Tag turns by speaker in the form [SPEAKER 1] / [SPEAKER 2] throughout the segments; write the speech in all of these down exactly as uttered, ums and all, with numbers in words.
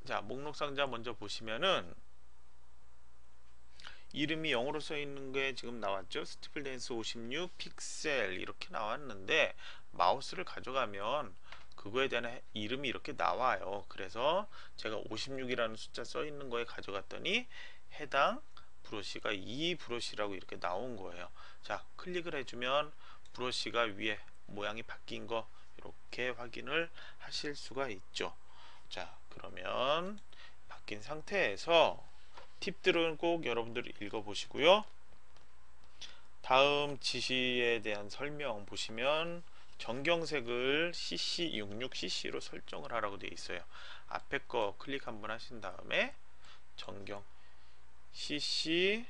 [SPEAKER 1] 자, 목록 상자 먼저 보시면은 이름이 영어로 써 있는 게 지금 나왔죠. 스티플 댄스 오십육 픽셀 이렇게 나왔는데 마우스를 가져가면 그거에 대한 해- 이름이 이렇게 나와요. 그래서 제가 오십육이라는 숫자 써 있는 거에 가져갔더니 해당 브러쉬가 이 브러쉬라고 이렇게 나온 거예요. 자, 클릭을 해주면 브러쉬가 위에 모양이 바뀐 거 이렇게 확인을 하실 수가 있죠. 자, 그러면 바뀐 상태에서 팁들은 꼭 여러분들이 읽어보시고요. 다음 지시에 대한 설명 보시면 정경색을 씨씨 육십육 씨씨로 설정을 하라고 되어 있어요. 앞에 거 클릭 한번 하신 다음에 정경 씨씨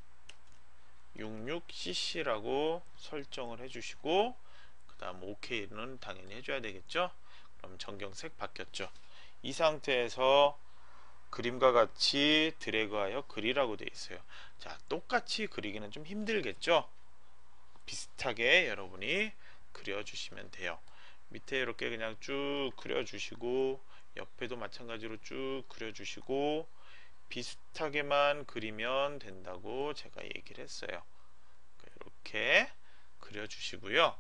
[SPEAKER 1] 육십육 씨씨라고 설정을 해주시고 그 다음 오케이는 당연히 해줘야 되겠죠. 그럼 정경색 바뀌었죠. 이 상태에서 그림과 같이 드래그하여 그리라고 되어 있어요. 자, 똑같이 그리기는 좀 힘들겠죠. 비슷하게 여러분이 그려주시면 돼요. 밑에 이렇게 그냥 쭉 그려주시고 옆에도 마찬가지로 쭉 그려주시고 비슷하게만 그리면 된다고 제가 얘기를 했어요. 이렇게 그려주시고요.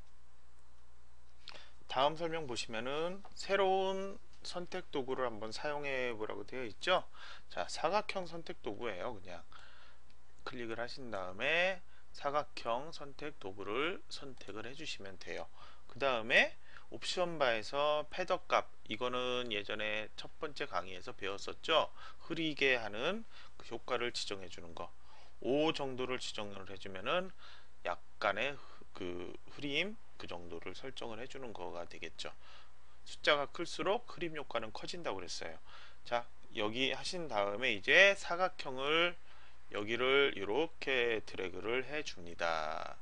[SPEAKER 1] 다음 설명 보시면은 새로운 선택 도구를 한번 사용해 보라고 되어 있죠. 자, 사각형 선택 도구예요. 그냥 클릭을 하신 다음에 사각형 선택 도구를 선택을 해주시면 돼요. 그 다음에 옵션 바에서 패더 값, 이거는 예전에 첫 번째 강의에서 배웠었죠. 흐리게 하는 그 효과를 지정해 주는 거, 오 정도를 지정을 해주면은 약간의 그 흐림 그 정도를 설정을 해주는 거가 되겠죠. 숫자가 클수록 흐림 효과는 커진다고 그랬어요. 자, 여기 하신 다음에 이제 사각형을 여기를 이렇게 드래그를 해 줍니다.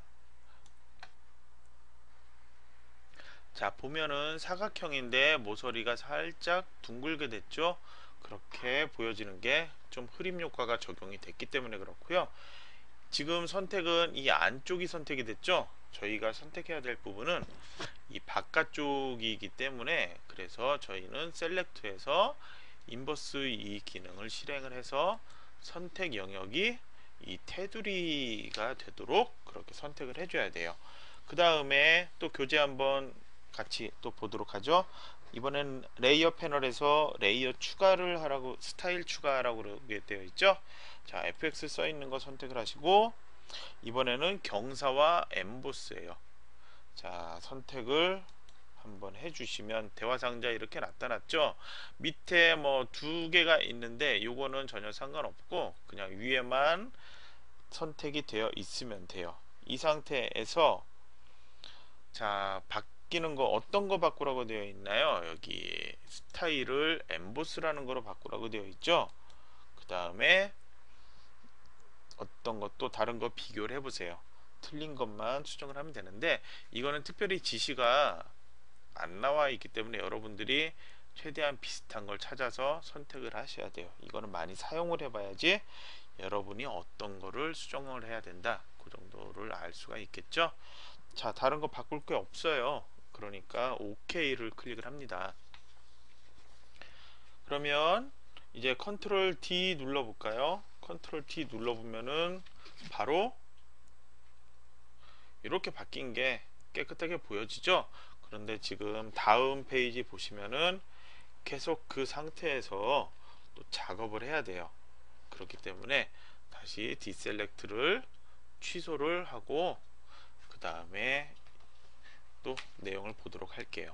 [SPEAKER 1] 자, 보면은 사각형인데 모서리가 살짝 둥글게 됐죠. 그렇게 보여지는 게 좀 흐림 효과가 적용이 됐기 때문에 그렇고요. 지금 선택은 이 안쪽이 선택이 됐죠. 저희가 선택해야 될 부분은 이 바깥쪽이기 때문에 그래서 저희는 셀렉트에서 인버스 이 기능을 실행을 해서 선택 영역이 이 테두리가 되도록 그렇게 선택을 해줘야 돼요. 그 다음에 또 교재 한번 같이 또 보도록 하죠. 이번엔 레이어 패널에서 레이어 추가를 하라고, 스타일 추가라고 그러게 되어 있죠. 자, 에프엑스 써 있는 거 선택을 하시고 이번에는 경사와 엠보스예요. 자, 선택을 한번 해주시면 대화 상자 이렇게 나타났죠. 밑에 뭐 두 개가 있는데 요거는 전혀 상관없고 그냥 위에만 선택이 되어 있으면 돼요. 이 상태에서 자, 바뀌는 거 어떤 거 바꾸라고 되어 있나요? 여기 스타일을 엠보스라는 거로 바꾸라고 되어 있죠. 그 다음에 어떤 것도 다른 거 비교를 해보세요. 틀린 것만 수정을 하면 되는데 이거는 특별히 지시가 안 나와 있기 때문에 여러분들이 최대한 비슷한 걸 찾아서 선택을 하셔야 돼요. 이거는 많이 사용을 해봐야지 여러분이 어떤 거를 수정을 해야 된다 그 정도를 알 수가 있겠죠. 자, 다른 거 바꿀 게 없어요. 그러니까 오케이를 클릭을 합니다. 그러면 이제 컨트롤 디 눌러볼까요? 컨트롤 디 눌러보면은 바로 이렇게 바뀐 게 깨끗하게 보여지죠. 그런데 지금 다음 페이지 보시면은 계속 그 상태에서 또 작업을 해야 돼요. 그렇기 때문에 다시 디셀렉트를 취소를 하고 그 다음에 또 내용을 보도록 할게요.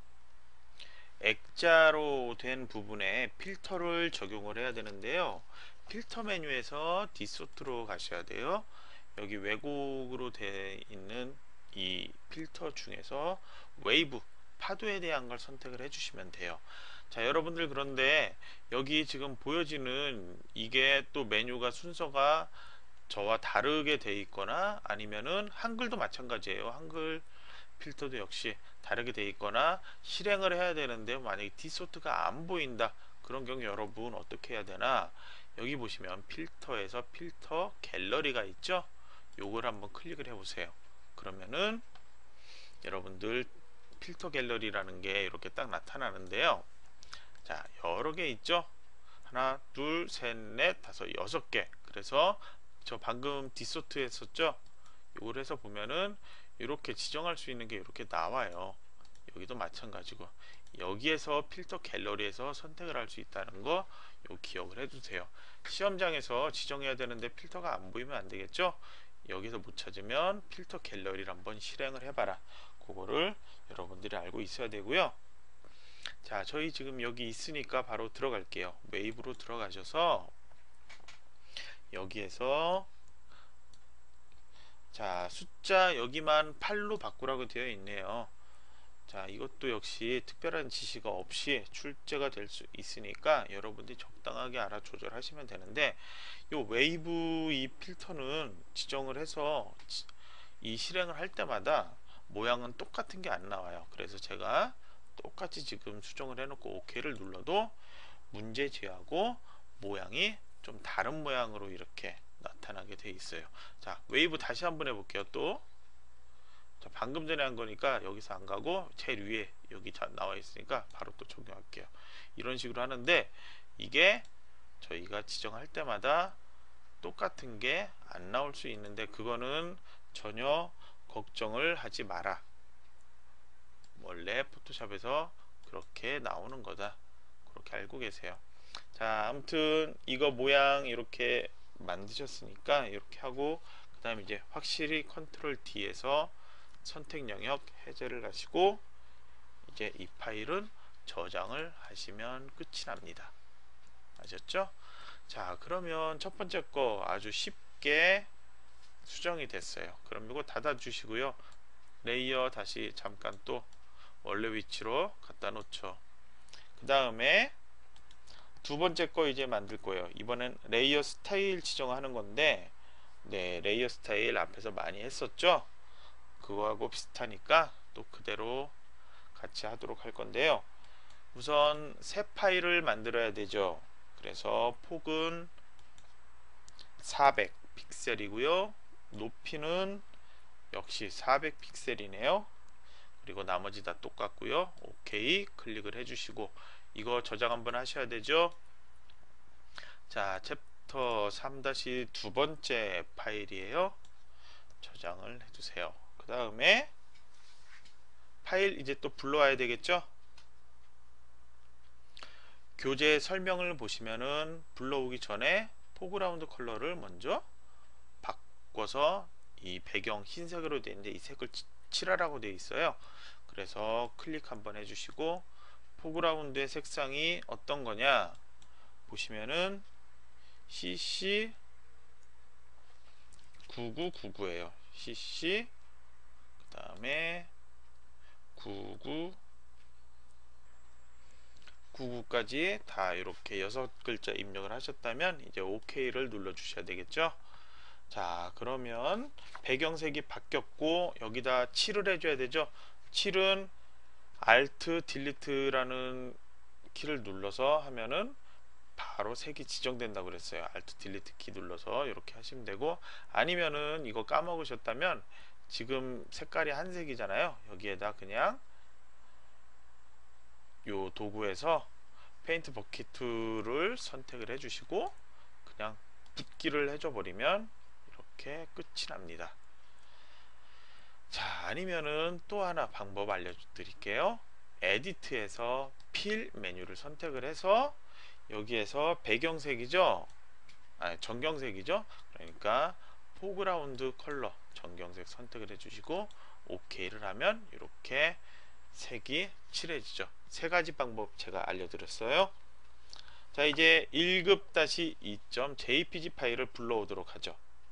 [SPEAKER 1] 액자로 된 부분에 필터를 적용을 해야 되는데요. 필터 메뉴에서 디소트로 가셔야 돼요. 여기 왜곡으로 되어 있는 이 필터 중에서 웨이브, 파도에 대한 걸 선택을 해주시면 돼요. 자, 여러분들 그런데 여기 지금 보여지는 이게 또 메뉴가 순서가 저와 다르게 돼 있거나 아니면은 한글도 마찬가지예요. 한글 필터도 역시 다르게 돼 있거나 실행을 해야 되는데 만약에 디소트가 안 보인다 그런 경우 여러분 어떻게 해야 되나, 여기 보시면 필터에서 필터 갤러리가 있죠. 요걸 한번 클릭을 해 보세요. 그러면은 여러분들 필터 갤러리라는 게 이렇게 딱 나타나는데요. 자, 여러 개 있죠. 하나, 둘, 셋, 넷, 다섯, 여섯 개. 그래서 저 방금 디소트 했었죠? 이걸 해서 보면은 이렇게 지정할 수 있는 게 이렇게 나와요. 여기도 마찬가지고, 여기에서 필터 갤러리에서 선택을 할 수 있다는 거 요 기억을 해두세요. 시험장에서 지정해야 되는데 필터가 안 보이면 안 되겠죠? 여기서 못 찾으면 필터 갤러리를 한번 실행을 해봐라. 그거를 여러분들이 알고 있어야 되고요. 자, 저희 지금 여기 있으니까 바로 들어갈게요. 웨이브로 들어가셔서 여기에서 자, 숫자 여기만 팔로 바꾸라고 되어 있네요. 자, 이것도 역시 특별한 지시가 없이 출제가 될 수 있으니까 여러분들이 적당하게 알아 조절하시면 되는데, 요 웨이브 이 필터는 지정을 해서 이 실행을 할 때마다 모양은 똑같은 게 안 나와요. 그래서 제가 똑같이 지금 수정을 해놓고 오케이를 눌러도 문제지하고 모양이 좀 다른 모양으로 이렇게 나타나게 돼 있어요. 자, 웨이브 다시 한번 해볼게요. 또 자, 방금 전에 한 거니까 여기서 안 가고 제일 위에 여기 나와 있으니까 바로 또 적용할게요. 이런 식으로 하는데, 이게 저희가 지정할 때마다 똑같은 게 안 나올 수 있는데, 그거는 전혀 걱정을 하지 마라. 원래 포토샵에서 그렇게 나오는 거다. 그렇게 알고 계세요. 자, 아무튼 이거 모양 이렇게 만드셨으니까 이렇게 하고, 그 다음에 이제 확실히 컨트롤 D에서 선택 영역 해제를 하시고 이제 이 파일은 저장을 하시면 끝이 납니다. 아셨죠? 자, 그러면 첫 번째 거 아주 쉽게 수정이 됐어요. 그럼 이거 닫아 주시고요. 레이어 다시 잠깐 또 원래 위치로 갖다 놓죠. 그 다음에 두 번째 거 이제 만들 거예요. 이번엔 레이어 스타일 지정하는 건데, 네, 레이어 스타일 앞에서 많이 했었죠? 그거하고 비슷하니까 또 그대로 같이 하도록 할 건데요. 우선 새 파일을 만들어야 되죠. 그래서 폭은 사백 픽셀이고요. 높이는 역시 사백 픽셀이네요. 그리고 나머지 다 똑같고요. 오케이 클릭을 해주시고 이거 저장 한번 하셔야 되죠. 자, 챕터 삼 두 번째 파일이에요. 저장을 해주세요. 그 다음에 파일 이제 또 불러와야 되겠죠. 교재 설명을 보시면은 불러오기 전에 포그라운드 컬러를 먼저 바꿔서 이 배경 흰색으로 되어 있는데 이 색을 칠하라고 되어 있어요. 그래서 클릭 한번 해주시고, 포그라운드의 색상이 어떤 거냐 보시면은 씨씨 구구구구예요. 씨씨 그 다음에 구구 구구까지 다 이렇게 여섯 글자 입력을 하셨다면 이제 오케이를 눌러 주셔야 되겠죠. 자, 그러면 배경색이 바뀌었고 여기다 칠을 해줘야 되죠. 칠은 Alt 딜리트라는 키를 눌러서 하면은 바로 색이 지정된다고 그랬어요. Alt 딜리트 키 눌러서 이렇게 하시면 되고, 아니면은 이거 까먹으셨다면 지금 색깔이 한색이잖아요. 여기에다 그냥 요 도구에서 페인트 버킷 툴을 선택을 해주시고 그냥 붓기를 해줘 버리면 이렇게 끝이 납니다. 자, 아니면은 또 하나 방법 알려드릴게요. 에디트에서 필 메뉴를 선택을 해서 여기에서 배경색이죠, 아니 전경색이죠. 그러니까 포그라운드 컬러 전경색 선택을 해주시고 오케이를 하면 이렇게 색이 칠해지죠. 세 가지 방법 제가 알려드렸어요. 자, 이제 일 급 이 점 제이피지 파일을 불러오도록 하죠.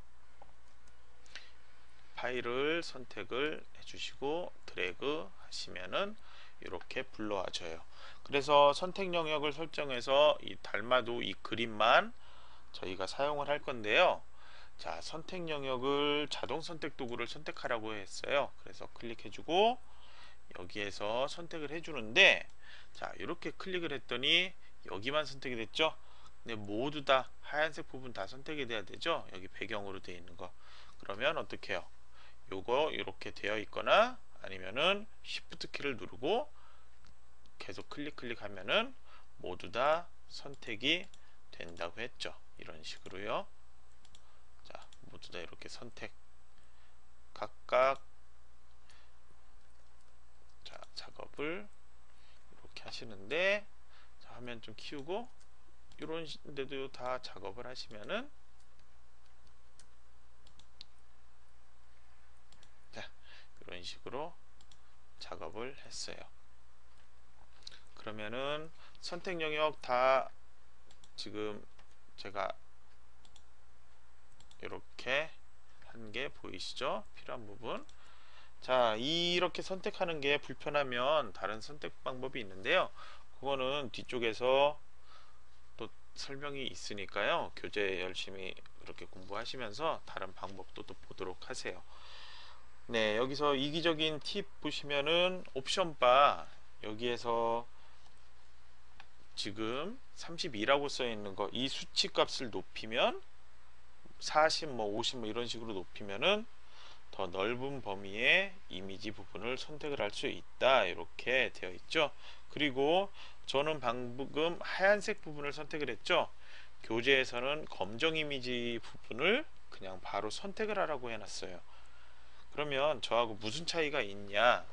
[SPEAKER 1] 파일을 선택을 해주시고 드래그 하시면은 이렇게 불러와줘요. 그래서 선택 영역을 설정해서 이 닮아도 이 그림만 저희가 사용을 할 건데요. 자, 선택 영역을 자동 선택 도구를 선택하라고 했어요. 그래서 클릭해주고 여기에서 선택을 해주는데, 자, 이렇게 클릭을 했더니 여기만 선택이 됐죠. 근데 모두 다 하얀색 부분 다 선택이 돼야 되죠. 여기 배경으로 되어 있는 거. 그러면 어떻게 해요? 요거 이렇게 되어 있거나 아니면은 Shift 키를 누르고 계속 클릭 클릭하면은 모두 다 선택이 된다고 했죠. 이런 식으로요. 자, 모두 다 이렇게 선택 각각 자, 작업을 이렇게 하시는데, 자, 화면 좀 키우고 이런 데도 다 작업을 하시면은, 자, 이런 식으로 작업을 했어요. 그러면은 선택 영역 다 지금 제가 이렇게 한 게 보이시죠? 필요한 부분. 자, 이렇게 선택하는 게 불편하면 다른 선택 방법이 있는데요. 그거는 뒤쪽에서 또 설명이 있으니까요. 교재 열심히 그렇게 공부하시면서 다른 방법도 또 보도록 하세요. 네, 여기서 이기적인 팁 보시면은 옵션 바 여기에서 지금 삼십이라고 써 있는 거, 이 수치 값을 높이면 사십, 뭐 오십 뭐 이런 식으로 높이면은 더 넓은 범위의 이미지 부분을 선택을 할 수 있다, 이렇게 되어 있죠. 그리고 저는 방금 하얀색 부분을 선택을 했죠. 교재에서는 검정 이미지 부분을 그냥 바로 선택을 하라고 해놨어요. 그러면 저하고 무슨 차이가 있냐?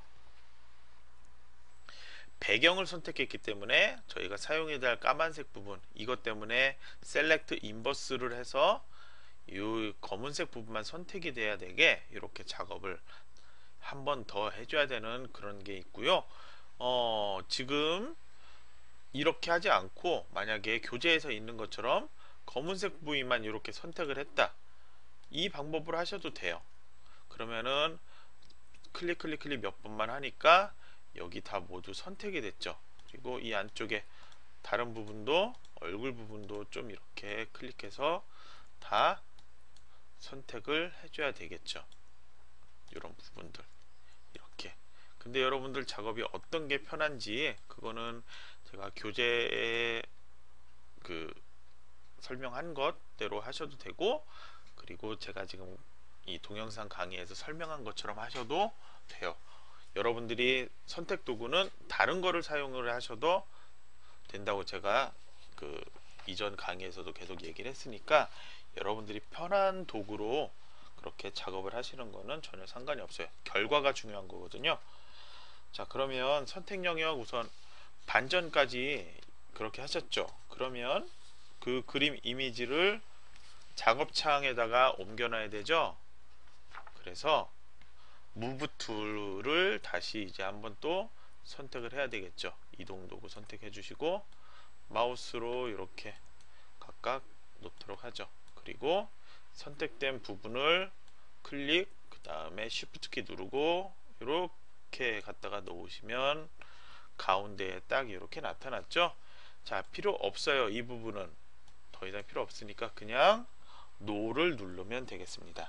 [SPEAKER 1] 배경을 선택했기 때문에 저희가 사용해야 될 까만색 부분, 이것 때문에 셀렉트 인버스를 해서 이 검은색 부분만 선택이 돼야 되게 이렇게 작업을 한 번 더 해줘야 되는 그런 게 있고요. 어, 지금 이렇게 하지 않고 만약에 교재에서 있는 것처럼 검은색 부위만 이렇게 선택을 했다, 이 방법으로 하셔도 돼요. 그러면은 클릭 클릭 클릭 몇 번만 하니까 여기 다 모두 선택이 됐죠. 그리고 이 안쪽에 다른 부분도, 얼굴 부분도 좀 이렇게 클릭해서 다 선택을 해줘야 되겠죠. 이런 부분들 이렇게. 근데 여러분들 작업이 어떤 게 편한지 그거는 제가 교재에 그 설명한 것대로 하셔도 되고, 그리고 제가 지금 이 동영상 강의에서 설명한 것처럼 하셔도 돼요. 여러분들이 선택 도구는 다른 거를 사용을 하셔도 된다고 제가 그 이전 강의에서도 계속 얘기를 했으니까 여러분들이 편한 도구로 그렇게 작업을 하시는 거는 전혀 상관이 없어요. 결과가 중요한 거거든요. 자, 그러면 선택 영역 우선 반전까지 그렇게 하셨죠. 그러면 그 그림 이미지를 작업창에다가 옮겨놔야 되죠. 그래서 무브 툴을 다시 이제 한번 또 선택을 해야 되겠죠. 이동 도구 선택해 주시고 마우스로 이렇게 각각 놓도록 하죠. 그리고 선택된 부분을 클릭, 그 다음에 쉬프트 키 누르고 이렇게 갖다가 놓으시면 가운데에 딱 이렇게 나타났죠. 자, 필요 없어요. 이 부분은 더 이상 필요 없으니까 그냥 노를 누르면 되겠습니다.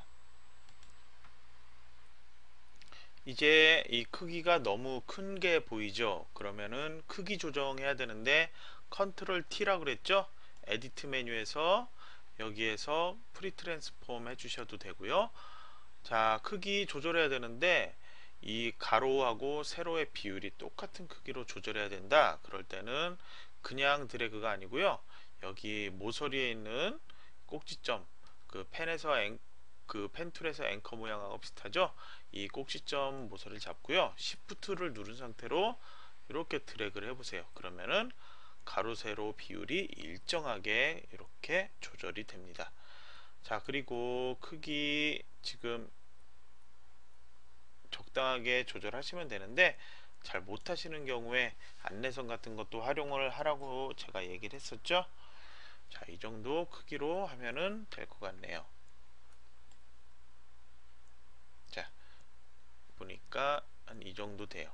[SPEAKER 1] 이제 이 크기가 너무 큰 게 보이죠. 그러면은 크기 조정해야 되는데 컨트롤 T라고 그랬죠. 에디트 메뉴에서 여기에서 프리 트랜스폼 해주셔도 되고요. 자, 크기 조절해야 되는데 이 가로하고 세로의 비율이 똑같은 크기로 조절해야 된다. 그럴 때는 그냥 드래그가 아니고요. 여기 모서리에 있는 꼭지점, 그 펜에서 앵, 그 펜툴에서 앵커 모양하고 비슷하죠. 이 꼭지점 모서리를 잡고요. 시프트를 누른 상태로 이렇게 드래그를 해보세요. 그러면은 가로 세로 비율이 일정하게 이렇게 조절이 됩니다. 자, 그리고 크기 지금 적당하게 조절하시면 되는데 잘 못하시는 경우에 안내선 같은 것도 활용을 하라고 제가 얘기를 했었죠. 자, 이 정도 크기로 하면은 될 것 같네요. 자, 보니까 한 이 정도 돼요.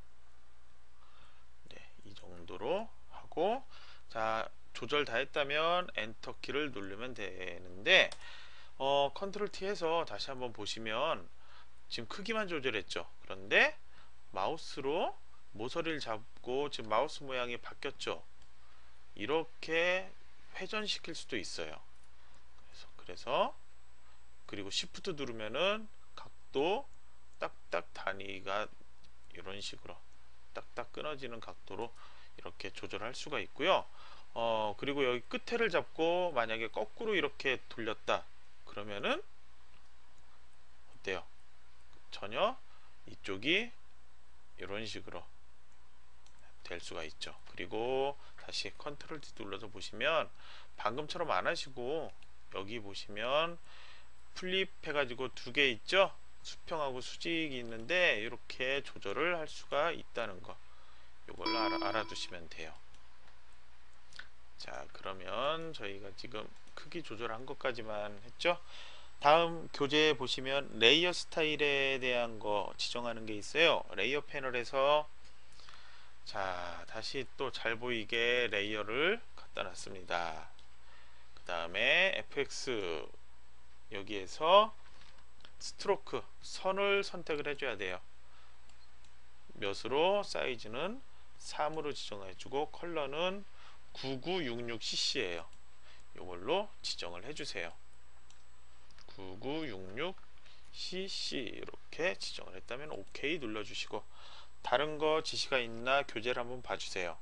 [SPEAKER 1] 네, 이 정도로 하고, 자, 조절 다 했다면 엔터 키를 누르면 되는데 어, 컨트롤 T 해서 다시 한번 보시면 지금 크기만 조절했죠. 그런데 마우스로 모서리를 잡고 지금 마우스 모양이 바뀌었죠. 이렇게 회전시킬 수도 있어요. 그래서, 그래서 그리고 시프트 누르면은 각도 딱딱 단위가 이런 식으로 딱딱 끊어지는 각도로 이렇게 조절할 수가 있고요. 어 그리고 여기 끝에를 잡고 만약에 거꾸로 이렇게 돌렸다 그러면은 어때요? 전혀 이쪽이 이런 식으로 될 수가 있죠. 그리고 다시 컨트롤 디 눌러서 보시면 방금처럼 안 하시고 여기 보시면 플립 해가지고 두 개 있죠. 수평하고 수직이 있는데 이렇게 조절을 할 수가 있다는 거, 이걸로 알아, 알아두시면 돼요. 자, 그러면 저희가 지금 크기 조절한 것까지만 했죠. 다음 교재 보시면 레이어 스타일에 대한 거 지정하는 게 있어요. 레이어 패널에서 자, 다시 또 잘 보이게 레이어를 갖다 놨습니다. 그 다음에 에프엑스 여기에서 스트로크 선을 선택을 해줘야 돼요. 몇으로, 사이즈는 삼으로 지정해주고 컬러는 구구육육 씨씨예요. 이걸로 지정을 해주세요. 구구육육 씨씨 이렇게 지정을 했다면 오케이 눌러주시고, 다른 거 지시가 있나 교재를 한번 봐주세요.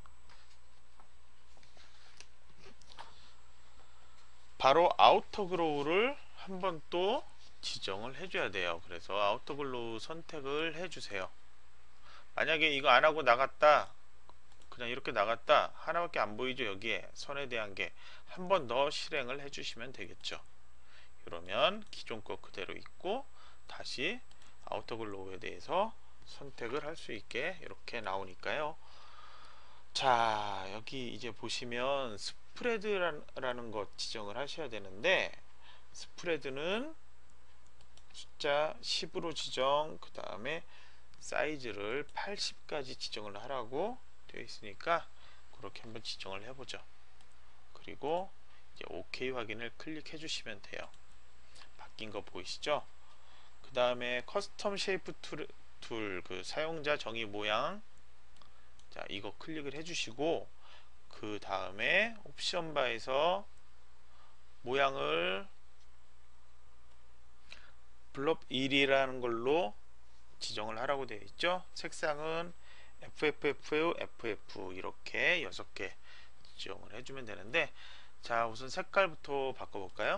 [SPEAKER 1] 바로 아우터 글로우를 한번 또 지정을 해줘야 돼요. 그래서 아우터 글로우 선택을 해주세요. 만약에 이거 안하고 나갔다, 그냥 이렇게 나갔다, 하나밖에 안 보이죠. 여기에 선에 대한 게 한 번 더 실행을 해주시면 되겠죠. 그러면 기존 거 그대로 있고 다시 아우터 글로우에 대해서 선택을 할 수 있게 이렇게 나오니까요. 자, 여기 이제 보시면 스프레드라는 것 지정을 하셔야 되는데, 스프레드는 숫자 십으로 지정, 그 다음에 사이즈를 팔십까지 지정을 하라고 되어 있으니까 그렇게 한번 지정을 해보죠. 그리고 이제 오케이 확인을 클릭해 주시면 돼요. 바뀐 거 보이시죠? 그 다음에 커스텀 쉐이프 툴, 툴, 그 사용자 정의 모양, 자, 이거 클릭을 해주시고, 그 다음에 옵션 바에서 모양을 블럽 일이라는 걸로 지정을 하라고 되어 있죠. 색상은 에프에프에프, 에프에프 이렇게 여섯 개 지정을 해주면 되는데, 자, 우선 색깔부터 바꿔볼까요?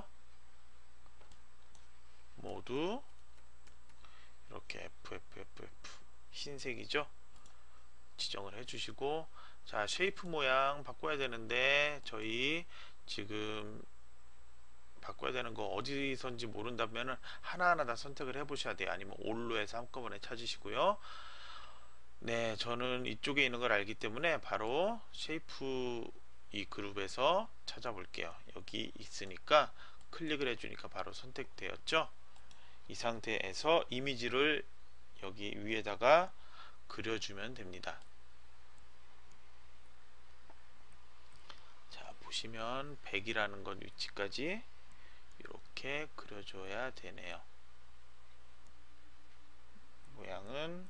[SPEAKER 1] 모두 이렇게 에프에프에프에프 흰색이죠. 지정을 해주시고, 자, 쉐이프 모양 바꿔야 되는데 저희 지금 바꿔야 되는 거 어디선지 모른다면 하나하나 다 선택을 해 보셔야 돼요. 아니면 올로 해서 한꺼번에 찾으시고요. 네, 저는 이쪽에 있는 걸 알기 때문에 바로 쉐이프 이 그룹에서 찾아볼게요. 여기 있으니까 클릭을 해주니까 바로 선택되었죠. 이 상태에서 이미지를 여기 위에다가 그려주면 됩니다. 자, 보시면 백이라는 건 위치까지 이렇게 그려줘야 되네요. 모양은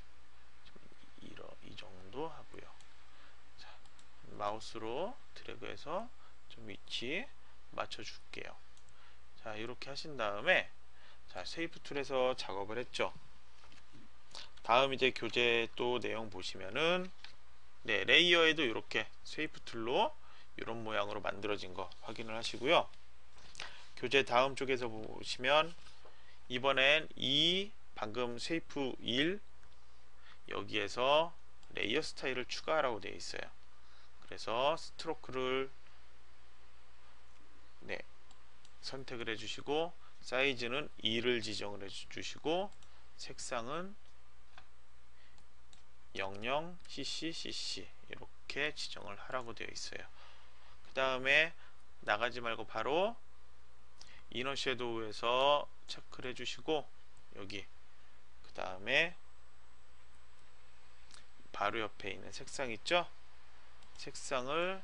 [SPEAKER 1] 이 정도 하고요. 자, 마우스로 드래그해서 좀 위치 맞춰 줄게요. 자, 이렇게 하신 다음에 자, 쉐이프 툴에서 작업을 했죠. 다음 이제 교재 또 내용 보시면은 네, 레이어에도 이렇게 쉐이프 툴로 이런 모양으로 만들어진 거 확인을 하시고요. 교재 다음 쪽에서 보시면 이번엔 이 방금 쉐이프 일 여기에서 레이어 스타일을 추가하라고 되어 있어요. 그래서 스트로크를 네, 선택을 해주시고 사이즈는 이를 지정을 해주시고 색상은 영영 씨씨 이렇게 지정을 하라고 되어 있어요. 그 다음에 나가지 말고 바로 이너 섀도우에서 체크를 해주시고 여기 그 다음에 바로 옆에 있는 색상 있죠? 색상을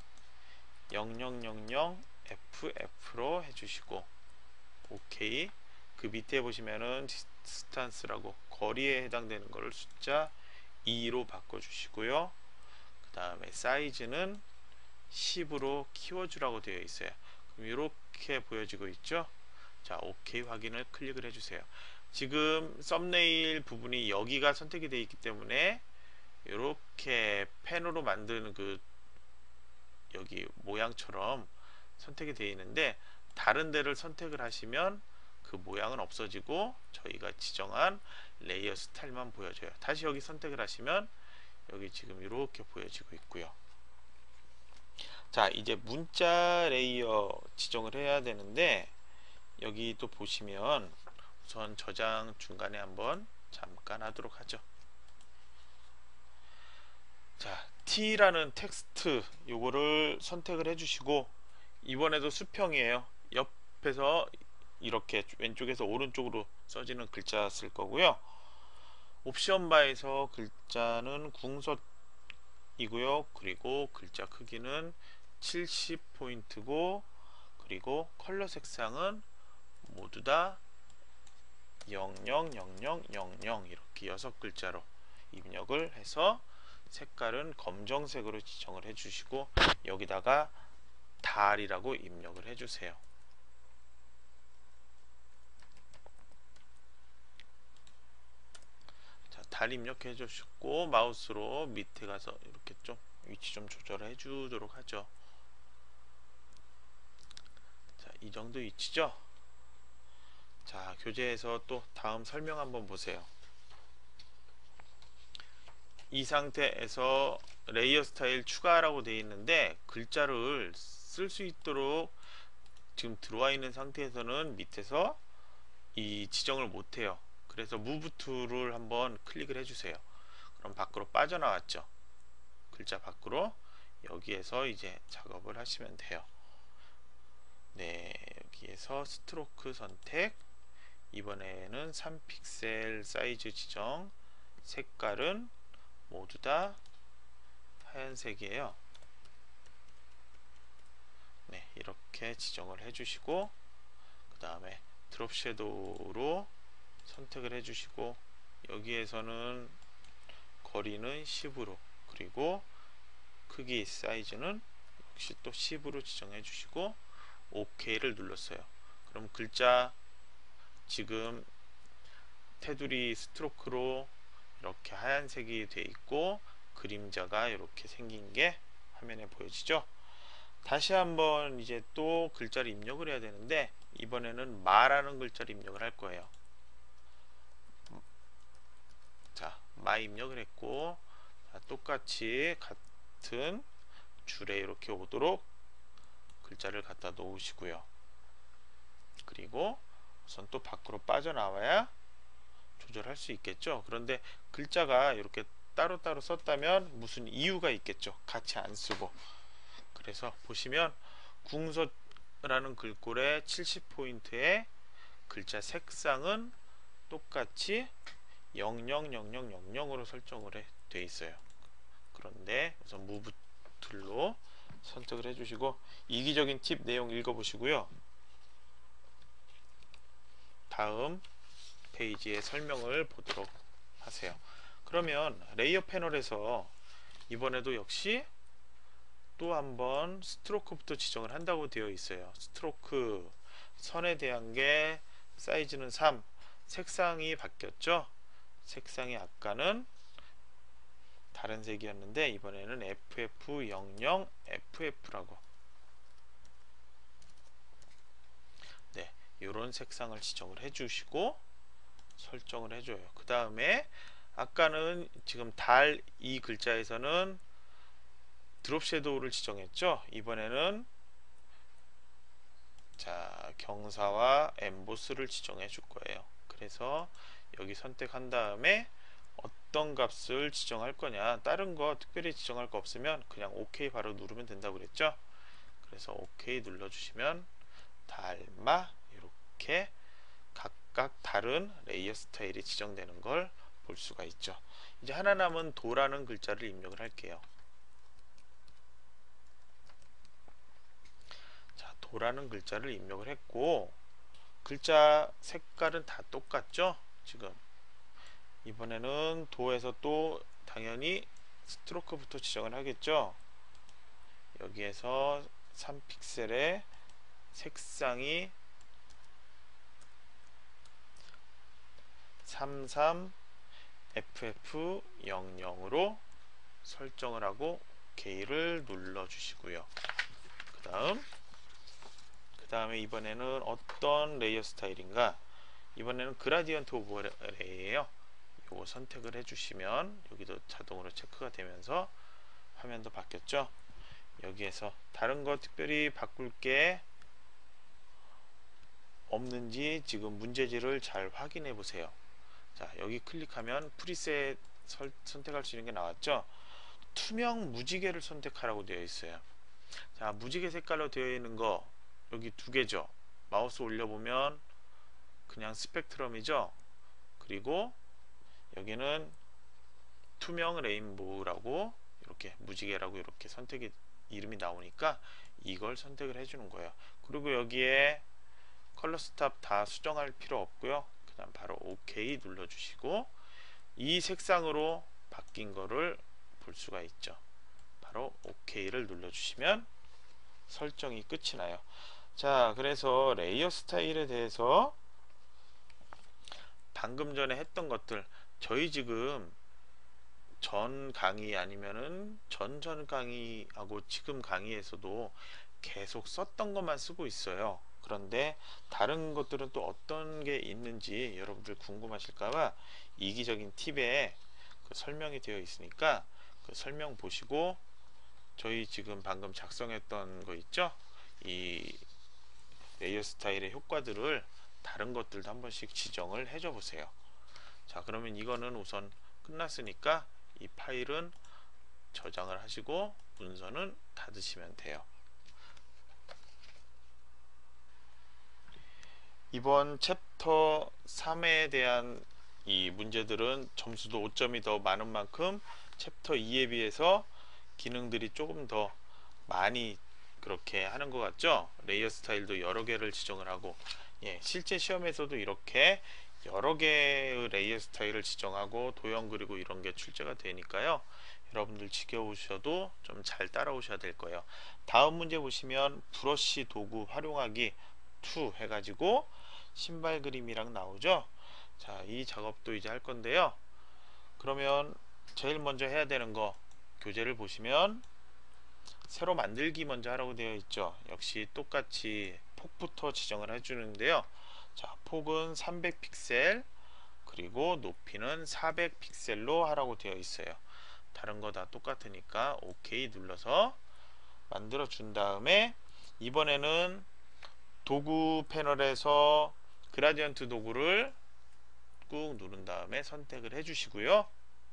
[SPEAKER 1] 영영영영 에프에프로 해주시고 오케이. 그 밑에 보시면은 디스턴스라고 거리에 해당되는 거를 숫자 이로 바꿔주시고요. 그 다음에 사이즈는 십으로 키워주라고 되어 있어요. 그럼 이렇게 보여지고 있죠? 자, 오케이 확인을 클릭을 해주세요. 지금 썸네일 부분이 여기가 선택이 되어 있기 때문에 이렇게 펜으로 만드는 그 여기 모양처럼 선택이 되어 있는데 다른 데를 선택을 하시면 그 모양은 없어지고 저희가 지정한 레이어 스타일만 보여져요. 다시 여기 선택을 하시면 여기 지금 이렇게 보여지고 있고요. 자, 이제 문자 레이어 지정을 해야 되는데 여기 또 보시면 우선 저장 중간에 한번 잠깐 하도록 하죠. 자, T라는 텍스트 요거를 선택을 해주시고 이번에도 수평이에요. 옆에서 이렇게 왼쪽에서 오른쪽으로 써지는 글자 쓸 거고요. 옵션 바에서 글자는 궁서이고요. 그리고 글자 크기는 칠십 포인트고 그리고 컬러 색상은 모두 다 영영영영영영 이렇게 여섯 글자로 입력을 해서 색깔은 검정색으로 지정을 해주시고 여기다가 달이라고 입력을 해주세요. 자, 달 입력해 주시고 마우스로 밑에 가서 이렇게 좀 위치 좀 조절해 주도록 하죠. 자, 이 정도 위치죠. 자, 교재에서 또 다음 설명 한번 보세요. 이 상태에서 레이어 스타일 추가라고 되어 있는데 글자를 쓸 수 있도록 지금 들어와 있는 상태에서는 밑에서 이 지정을 못해요. 그래서 무브 툴을 한번 클릭을 해주세요. 그럼 밖으로 빠져나왔죠. 글자 밖으로 여기에서 이제 작업을 하시면 돼요. 네, 여기에서 스트로크 선택, 이번에는 삼 픽셀 사이즈 지정, 색깔은 모두 다 하얀색이에요. 네, 이렇게 지정을 해주시고 그 다음에 드롭 섀도우로 선택을 해주시고 여기에서는 거리는 십으로 그리고 크기 사이즈는 역시 또 십으로 지정해 주시고 오케이를 눌렀어요. 그럼 글자 지금 테두리 스트로크로 이렇게 하얀색이 돼 있고 그림자가 이렇게 생긴 게 화면에 보여지죠. 다시 한번 이제 또 글자를 입력을 해야 되는데 이번에는 마라는 글자를 입력을 할 거예요. 자, 마 입력을 했고 자, 똑같이 같은 줄에 이렇게 오도록 글자를 갖다 놓으시고요. 그리고 우선 또 밖으로 빠져나와야 조절할 수 있겠죠. 그런데 글자가 이렇게 따로따로 썼다면 무슨 이유가 있겠죠. 같이 안 쓰고. 그래서 보시면 궁서라는 글꼴의 칠십 포인트의 글자 색상은 똑같이 영영영영영영으로 설정을 돼 있어요. 그런데 우선 무브 툴로 선택을 해주시고 이기적인 팁 내용 읽어보시고요. 다음 페이지의 설명을 보도록 하세요. 그러면 레이어 패널에서 이번에도 역시 또 한번 스트로크부터 지정을 한다고 되어 있어요. 스트로크 선에 대한 게 사이즈는 삼, 색상이 바뀌었죠. 색상이 아까는 다른 색이었는데 이번에는 에프에프 영영 에프에프라고 네, 이런 색상을 지정을 해주시고 설정을 해줘요. 그 다음에 아까는 지금 달 이 글자에서는 드롭 섀도우를 지정했죠. 이번에는 자, 경사와 엠보스를 지정해 줄 거예요. 그래서 여기 선택한 다음에 어떤 값을 지정할 거냐, 다른 거 특별히 지정할 거 없으면 그냥 오케이 바로 누르면 된다고 그랬죠. 그래서 오케이 눌러 주시면 달마 이렇게 각각 다른 레이어 스타일이 지정되는 걸 볼 수가 있죠. 이제 하나 남은 도라는 글자를 입력을 할게요. 자, 도라는 글자를 입력을 했고 글자 색깔은 다 똑같죠. 지금 이번에는 도에서 또 당연히 스트로크부터 지정을 하겠죠. 여기에서 삼 픽셀의 색상이 삼십삼 에프에프 영영으로 설정을 하고 오케이를 눌러 주시고요. 그 다음 그 다음에 이번에는 어떤 레이어 스타일인가, 이번에는 그라디언트 오버레이예요. 요거 선택을 해주시면 여기도 자동으로 체크가 되면서 화면도 바뀌었죠. 여기에서 다른 거 특별히 바꿀 게 없는지 지금 문제지를 잘 확인해 보세요. 자, 여기 클릭하면 프리셋 설, 선택할 수 있는 게 나왔죠. 투명 무지개를 선택하라고 되어 있어요. 자, 무지개 색깔로 되어 있는 거 여기 두 개죠. 마우스 올려보면 그냥 스펙트럼이죠. 그리고 여기는 투명 레인보우라고 이렇게 무지개라고 이렇게 선택이 이름이 나오니까 이걸 선택을 해주는 거예요. 그리고 여기에 컬러 스탑 다 수정할 필요 없고요. 그 다음 바로 오케이 눌러주시고 이 색상으로 바뀐 거를 볼 수가 있죠. 바로 오케이를 눌러주시면 설정이 끝이 나요. 자, 그래서 레이어 스타일에 대해서 방금 전에 했던 것들, 저희 지금 전 강의 아니면은 전전 강의하고 지금 강의에서도 계속 썼던 것만 쓰고 있어요. 그런데 다른 것들은 또 어떤 게 있는지 여러분들 궁금하실까봐 이기적인 팁에 그 설명이 되어 있으니까 그 설명 보시고 저희 지금 방금 작성했던 거 있죠? 이 레이어 스타일의 효과들을 다른 것들도 한 번씩 지정을 해줘 보세요. 자, 그러면 이거는 우선 끝났으니까 이 파일은 저장을 하시고 문서는 닫으시면 돼요. 이번 챕터 삼에 대한 이 문제들은 점수도 오 점이 더 많은 만큼 챕터 이에 비해서 기능들이 조금 더 많이 그렇게 하는 것 같죠? 레이어 스타일도 여러 개를 지정을 하고, 예, 실제 시험에서도 이렇게 여러 개의 레이어 스타일을 지정하고 도형 그리고 이런 게 출제가 되니까요. 여러분들 지켜보셔도 좀 잘 따라오셔야 될 거예요. 다음 문제 보시면 브러쉬 도구 활용하기 이 해가지고 신발 그림이랑 나오죠. 자, 이 작업도 이제 할 건데요. 그러면 제일 먼저 해야 되는 거, 교재를 보시면 새로 만들기 먼저 하라고 되어 있죠. 역시 똑같이 폭부터 지정을 해주는데요. 자, 폭은 삼백 픽셀 그리고 높이는 사백 픽셀로 하라고 되어 있어요. 다른 거 다 똑같으니까 오케이 눌러서 만들어 준 다음에 이번에는 도구 패널에서 그라디언트 도구를 꾹 누른 다음에 선택을 해 주시고요.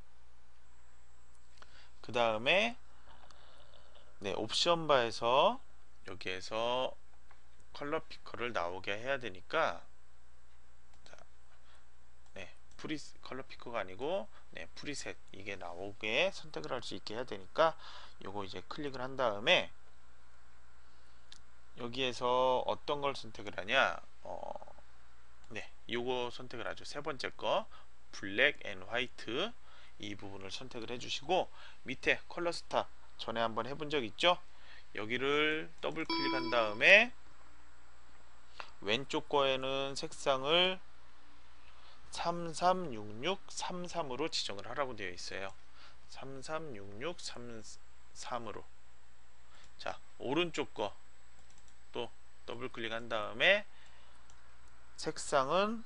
[SPEAKER 1] 그 다음에 네, 옵션 바에서 여기에서 컬러 피커를 나오게 해야 되니까, 자, 네, 프리 컬러 피커가 아니고 네, 프리셋 이게 나오게 선택을 할 수 있게 해야 되니까 요거 이제 클릭을 한 다음에 여기에서 어떤 걸 선택을 하냐, 어, 네, 요거 선택을 하죠. 세 번째 거 블랙 앤 화이트 이 부분을 선택을 해주시고 밑에 컬러 스탑 전에 한번 해본 적 있죠? 여기를 더블 클릭한 다음에 왼쪽 거에는 색상을 삼삼육육 삼삼으로 지정을 하라고 되어 있어요. 삼삼육육 삼삼으로. 자, 오른쪽 거 또 더블 클릭한 다음에 색상은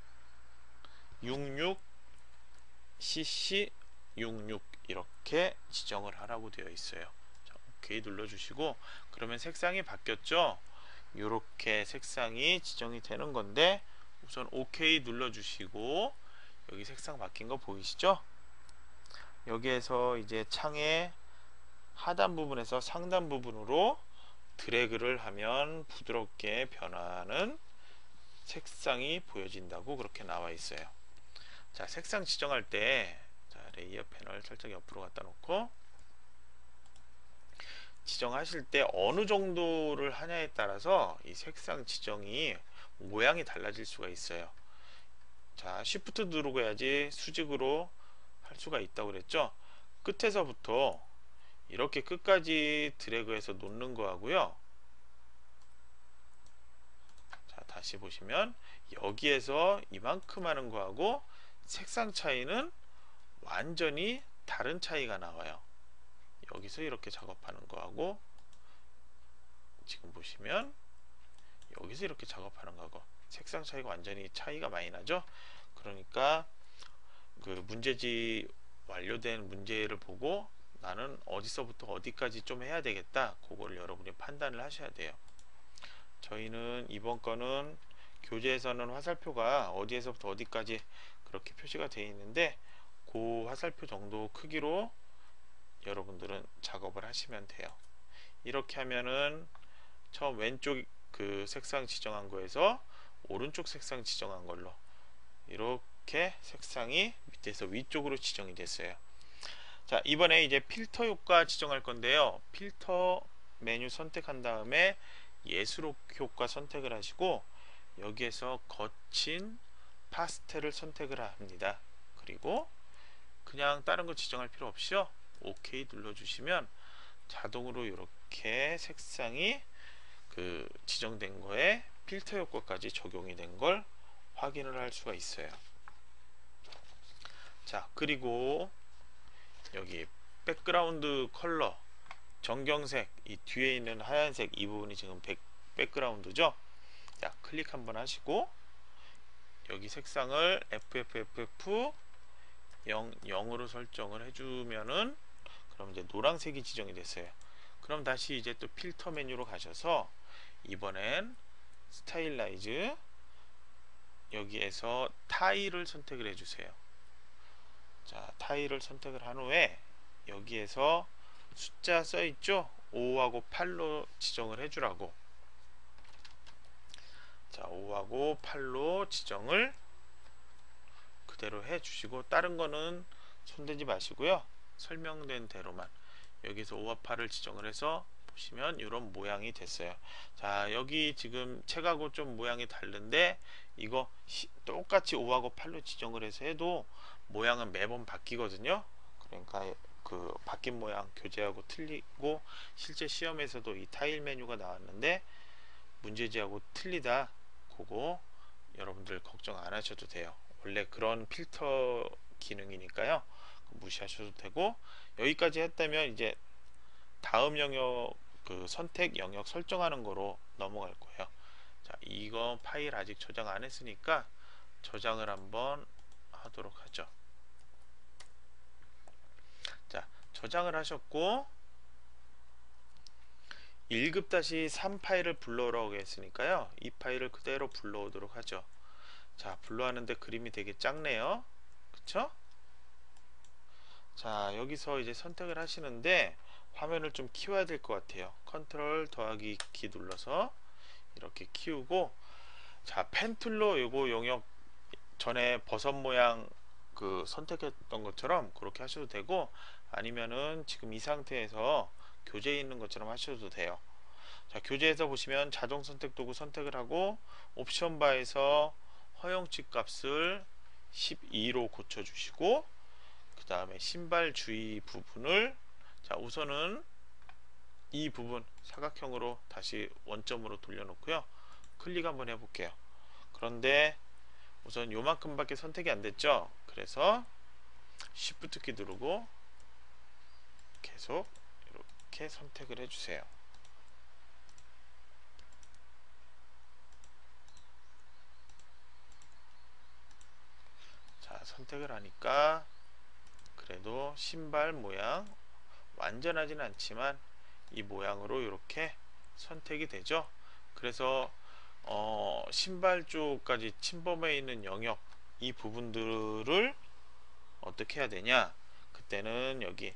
[SPEAKER 1] 육육 씨씨 육육 이렇게 지정을 하라고 되어 있어요. 자, 오케이 눌러주시고 그러면 색상이 바뀌었죠? 이렇게 색상이 지정이 되는 건데 우선 오케이 눌러주시고 여기 색상 바뀐 거 보이시죠? 여기에서 이제 창의 하단 부분에서 상단 부분으로 드래그를 하면 부드럽게 변하는 색상이 보여진다고 그렇게 나와 있어요. 자, 색상 지정할 때 자, 레이어 패널 살짝 옆으로 갖다 놓고 지정하실 때 어느 정도를 하냐에 따라서 이 색상 지정이 모양이 달라질 수가 있어요. 자, 쉬프트 누르고 해야지 수직으로 할 수가 있다고 그랬죠. 끝에서부터 이렇게 끝까지 드래그해서 놓는 거하고요. 자, 다시 보시면 여기에서 이만큼 하는 거하고 색상 차이는 완전히 다른 차이가 나와요. 여기서 이렇게 작업하는 거하고 지금 보시면 여기서 이렇게 작업하는 거하고 색상 차이가 완전히 차이가 많이 나죠. 그러니까 그 문제지 완료된 문제를 보고 나는 어디서부터 어디까지 좀 해야 되겠다, 그거를 여러분이 판단을 하셔야 돼요. 저희는 이번 거는 교재에서는 화살표가 어디에서부터 어디까지 그렇게 표시가 되어 있는데 그 화살표 정도 크기로 여러분들은 작업을 하시면 돼요. 이렇게 하면은 처음 왼쪽 그 색상 지정한 거에서 오른쪽 색상 지정한 걸로 이렇게 색상이 밑에서 위쪽으로 지정이 됐어요. 자, 이번에 이제 필터 효과 지정할 건데요. 필터 메뉴 선택한 다음에 예술 효과 선택을 하시고 여기에서 거친 파스텔을 선택을 합니다. 그리고 그냥 다른 거 지정할 필요 없이요, 오케이 눌러주시면 자동으로 이렇게 색상이 그 지정된 거에 필터 효과까지 적용이 된 걸 확인을 할 수가 있어요. 자, 그리고 여기 백그라운드 컬러 정경색, 이 뒤에 있는 하얀색 이 부분이 지금 백, 백그라운드죠. 자, 클릭 한번 하시고 여기 색상을 에프에프에프에프 영, 영으로 설정을 해주면은 그럼 이제 노란색이 지정이 됐어요. 그럼 다시 이제 또 필터 메뉴로 가셔서 이번엔 스타일라이즈 여기에서 타일을 선택을 해주세요. 자, 타일을 선택을 한 후에 여기에서 숫자 써있죠? 오하고 팔로 지정을 해주라고. 자, 오하고 팔로 지정을 그대로 해주시고 다른 거는 손대지 마시고요, 설명된 대로만 여기서 오와 팔을 지정을 해서 보시면 이런 모양이 됐어요. 자, 여기 지금 책하고 좀 모양이 다른데 이거 시, 똑같이 오하고 팔로 지정을 해서 해도 모양은 매번 바뀌거든요. 그러니까 그 바뀐 모양 교재하고 틀리고 실제 시험에서도 이 타일 메뉴가 나왔는데 문제지하고 틀리다, 그거 여러분들 걱정 안 하셔도 돼요. 원래 그런 필터 기능이니까요, 무시하셔도 되고 여기까지 했다면 이제 다음 영역 그 선택 영역 설정하는 거로 넘어갈 거예요. 자, 이거 파일 아직 저장 안 했으니까 저장을 한번 하도록 하죠. 자, 저장을 하셨고 일 급 삼 파일을 불러오라고 했으니까요, 이 파일을 그대로 불러오도록 하죠. 자, 불러하는데 그림이 되게 작네요. 그쵸? 자, 여기서 이제 선택을 하시는데 화면을 좀 키워야 될 것 같아요. 컨트롤 더하기 키 눌러서 이렇게 키우고, 자, 펜 툴로 요거 영역 전에 버섯 모양 그 선택했던 것처럼 그렇게 하셔도 되고 아니면은 지금 이 상태에서 교재에 있는 것처럼 하셔도 돼요. 자, 교재에서 보시면 자동 선택 도구 선택을 하고 옵션 바에서 허용치 값을 십이로 고쳐주시고 그 다음에 신발 주의 부분을, 자, 우선은 이 부분 사각형으로 다시 원점으로 돌려놓고요, 클릭 한번 해볼게요. 그런데 우선 요만큼 밖에 선택이 안 됐죠. 그래서 Shift 키 누르고 계속 이렇게 선택을 해주세요. 자, 선택을 하니까 그래도 신발 모양 완전하진 않지만 이 모양으로 이렇게 선택이 되죠. 그래서 어, 신발 쪽까지 침범해 있는 영역 이 부분들을 어떻게 해야 되냐, 그때는 여기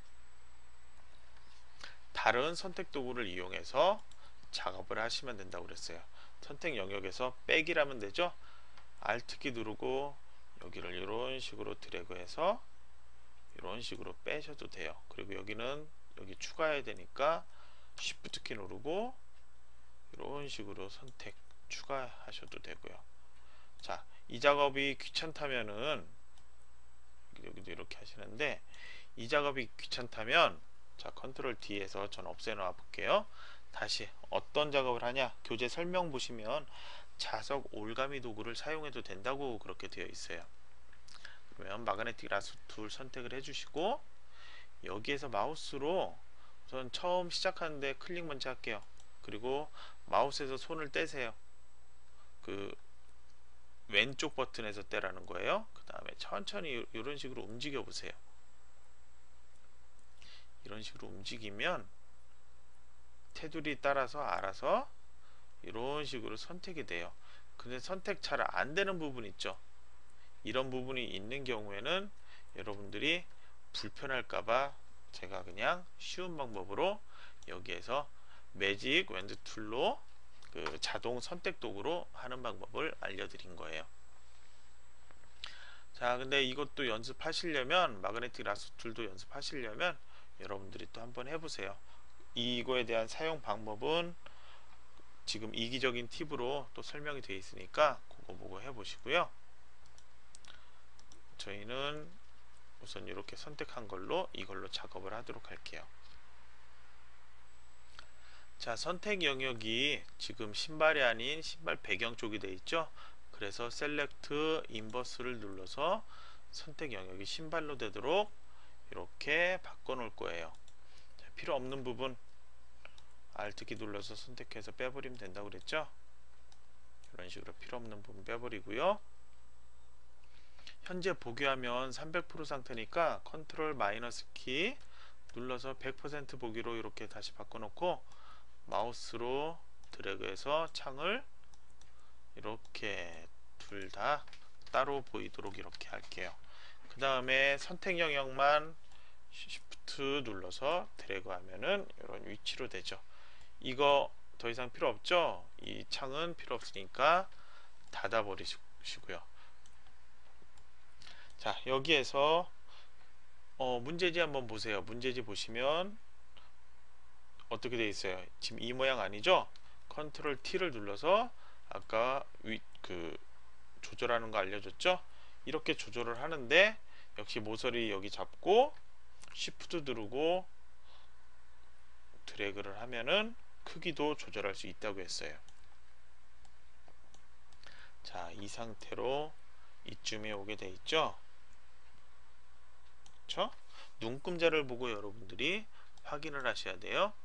[SPEAKER 1] 다른 선택 도구를 이용해서 작업을 하시면 된다고 그랬어요. 선택 영역에서 빼기라면 되죠. Alt 키 누르고 여기를 이런 식으로 드래그해서 이런 식으로 빼셔도 돼요. 그리고 여기는 여기 추가해야 되니까 Shift 키 누르고 이런 식으로 선택 추가하셔도 되고요. 자, 이 작업이 귀찮다면은 여기도 이렇게 하시는데 이 작업이 귀찮다면 자, 컨트롤 D에서 전 없애 놔 볼게요. 다시 어떤 작업을 하냐, 교재 설명 보시면 자석 올가미 도구를 사용해도 된다고 그렇게 되어 있어요. 그러면 마그네틱 라sso 툴 선택을 해주시고 여기에서 마우스로 우선 처음 시작하는데 클릭 먼저 할게요. 그리고 마우스에서 손을 떼세요. 그 왼쪽 버튼에서 떼라는 거예요. 그 다음에 천천히 이런 식으로 움직여 보세요. 이런 식으로 움직이면 테두리 따라서 알아서 이런 식으로 선택이 돼요. 근데 선택 잘 안 되는 부분 있죠. 이런 부분이 있는 경우에는 여러분들이 불편할까봐 제가 그냥 쉬운 방법으로 여기에서 매직 웬드 툴로 그 자동 선택 도구로 하는 방법을 알려드린 거예요. 자, 근데 이것도 연습하시려면, 마그네틱 라소 툴도 연습하시려면 여러분들이 또 한번 해보세요. 이거에 대한 사용 방법은 지금 이기적인 팁으로 또 설명이 되어 있으니까 그거 보고 해보시고요. 저희는 우선 이렇게 선택한 걸로 이걸로 작업을 하도록 할게요. 자, 선택 영역이 지금 신발이 아닌 신발 배경 쪽이 되어 있죠. 그래서 셀렉트 인버스를 눌러서 선택 영역이 신발로 되도록 이렇게 바꿔 놓을 거예요. 자, 필요 없는 부분 Alt키 눌러서 선택해서 빼버리면 된다고 그랬죠. 이런 식으로 필요 없는 부분 빼버리고요. 현재 보기화면 삼백 퍼센트 상태니까 컨트롤 마이너스 키 눌러서 백 퍼센트 보기로 이렇게 다시 바꿔놓고 마우스로 드래그해서 창을 이렇게 둘 다 따로 보이도록 이렇게 할게요. 그 다음에 선택 영역만 Shift 눌러서 드래그 하면은 이런 위치로 되죠. 이거 더 이상 필요 없죠? 이 창은 필요 없으니까 닫아 버리시고요. 자, 여기에서 어, 문제지 한번 보세요. 문제지 보시면 어떻게 되어 있어요? 지금 이 모양 아니죠? 컨트롤 T를 눌러서 아까 위, 그 조절하는 거 알려줬죠? 이렇게 조절을 하는데 역시 모서리 여기 잡고 Shift 누르고 드래그를 하면은 크기도 조절할 수 있다고 했어요. 자, 이 상태로 이쯤에 오게 돼 있죠? 그쵸? 눈금자를 보고 여러분들이 확인을 하셔야 돼요.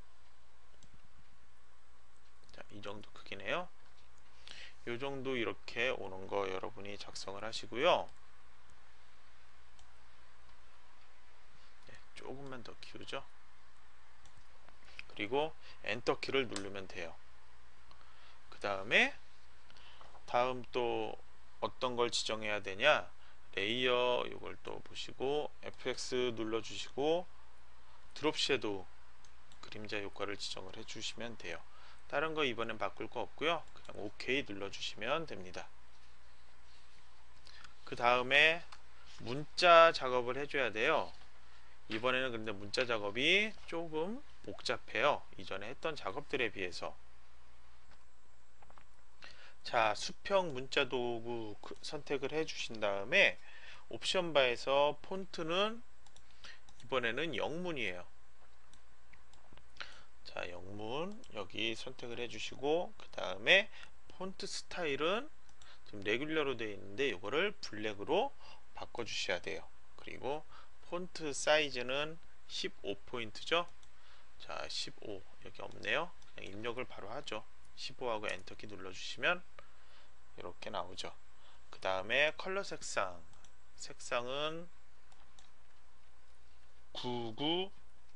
[SPEAKER 1] 자, 이 정도 크기네요. 이 정도 이렇게 오는 거 여러분이 작성을 하시고요. 네, 조금만 더 키우죠. 그리고 엔터 키를 누르면 돼요. 그 다음에 다음 또 어떤 걸 지정해야 되냐, 레이어 이걸 또 보시고 에프엑스 눌러 주시고 드롭 섀도우 그림자 효과를 지정을 해 주시면 돼요. 다른 거 이번엔 바꿀 거 없고요. 그냥 오케이 눌러 주시면 됩니다. 그 다음에 문자 작업을 해줘야 돼요. 이번에는 근데 문자 작업이 조금 복잡해요. 이전에 했던 작업들에 비해서. 자, 수평 문자 도구 선택을 해 주신 다음에 옵션 바에서 폰트는 이번에는 영문이에요. 자, 영문 여기 선택을 해 주시고 그 다음에 폰트 스타일은 지금 레귤러로 되어 있는데 이거를 블랙으로 바꿔 주셔야 돼요. 그리고 폰트 사이즈는 십오 포인트죠. 자, 십오 여기 없네요. 그냥 입력을 바로 하죠. 십오하고 엔터키 눌러주시면 이렇게 나오죠. 그 다음에 컬러 색상 색상은 구구공공공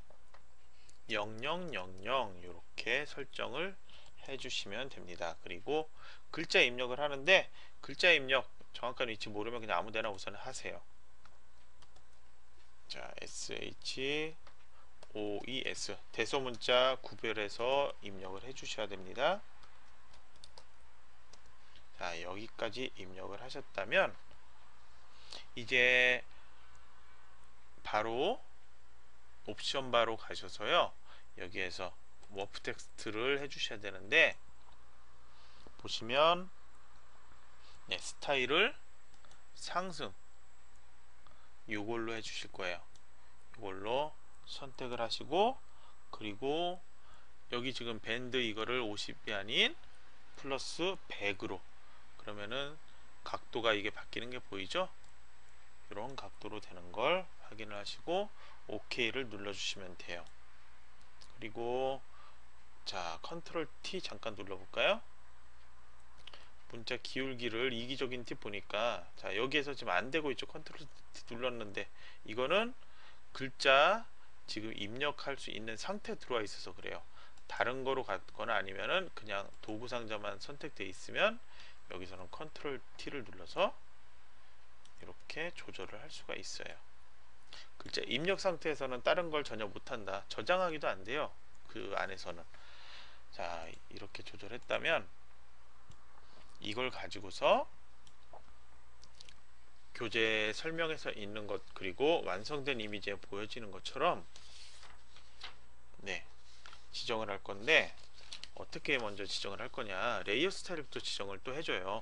[SPEAKER 1] 이렇게 설정을 해주시면 됩니다. 그리고 글자 입력을 하는데 글자 입력 정확한 위치 모르면 그냥 아무데나 우선 하세요. 자, 에스에이치 오이에스 대소문자 구별해서 입력을 해 주셔야 됩니다. 자, 여기까지 입력을 하셨다면 이제 바로 옵션 바로 가셔서요, 여기에서 워프 텍스트를 해 주셔야 되는데 보시면 네, 스타일을 상승 이걸로 해 주실 거예요. 이걸로 선택을 하시고 그리고 여기 지금 밴드 이거를 오십이 아닌 플러스 백으로 그러면은 각도가 이게 바뀌는 게 보이죠? 이런 각도로 되는 걸 확인을 하시고 오케이를 눌러주시면 돼요. 그리고 자 컨트롤 T 잠깐 눌러볼까요? 문자 기울기를 이기적인 팁 보니까 자 여기에서 지금 안되고 있죠. 컨트롤 T 눌렀는데 이거는 글자 지금 입력할 수 있는 상태 들어와 있어서 그래요. 다른 거로 갔거나 아니면은 그냥 도구 상자만 선택되어 있으면 여기서는 컨트롤 T를 눌러서 이렇게 조절을 할 수가 있어요. 글자 입력 상태에서는 다른 걸 전혀 못한다. 저장하기도 안 돼요. 그 안에서는. 자 이렇게 조절했다면 이걸 가지고서 교재 설명에서 있는 것 그리고 완성된 이미지에 보여지는 것처럼 네 지정을 할 건데 어떻게 먼저 지정을 할 거냐, 레이어 스타일부터 지정을 또 해줘요.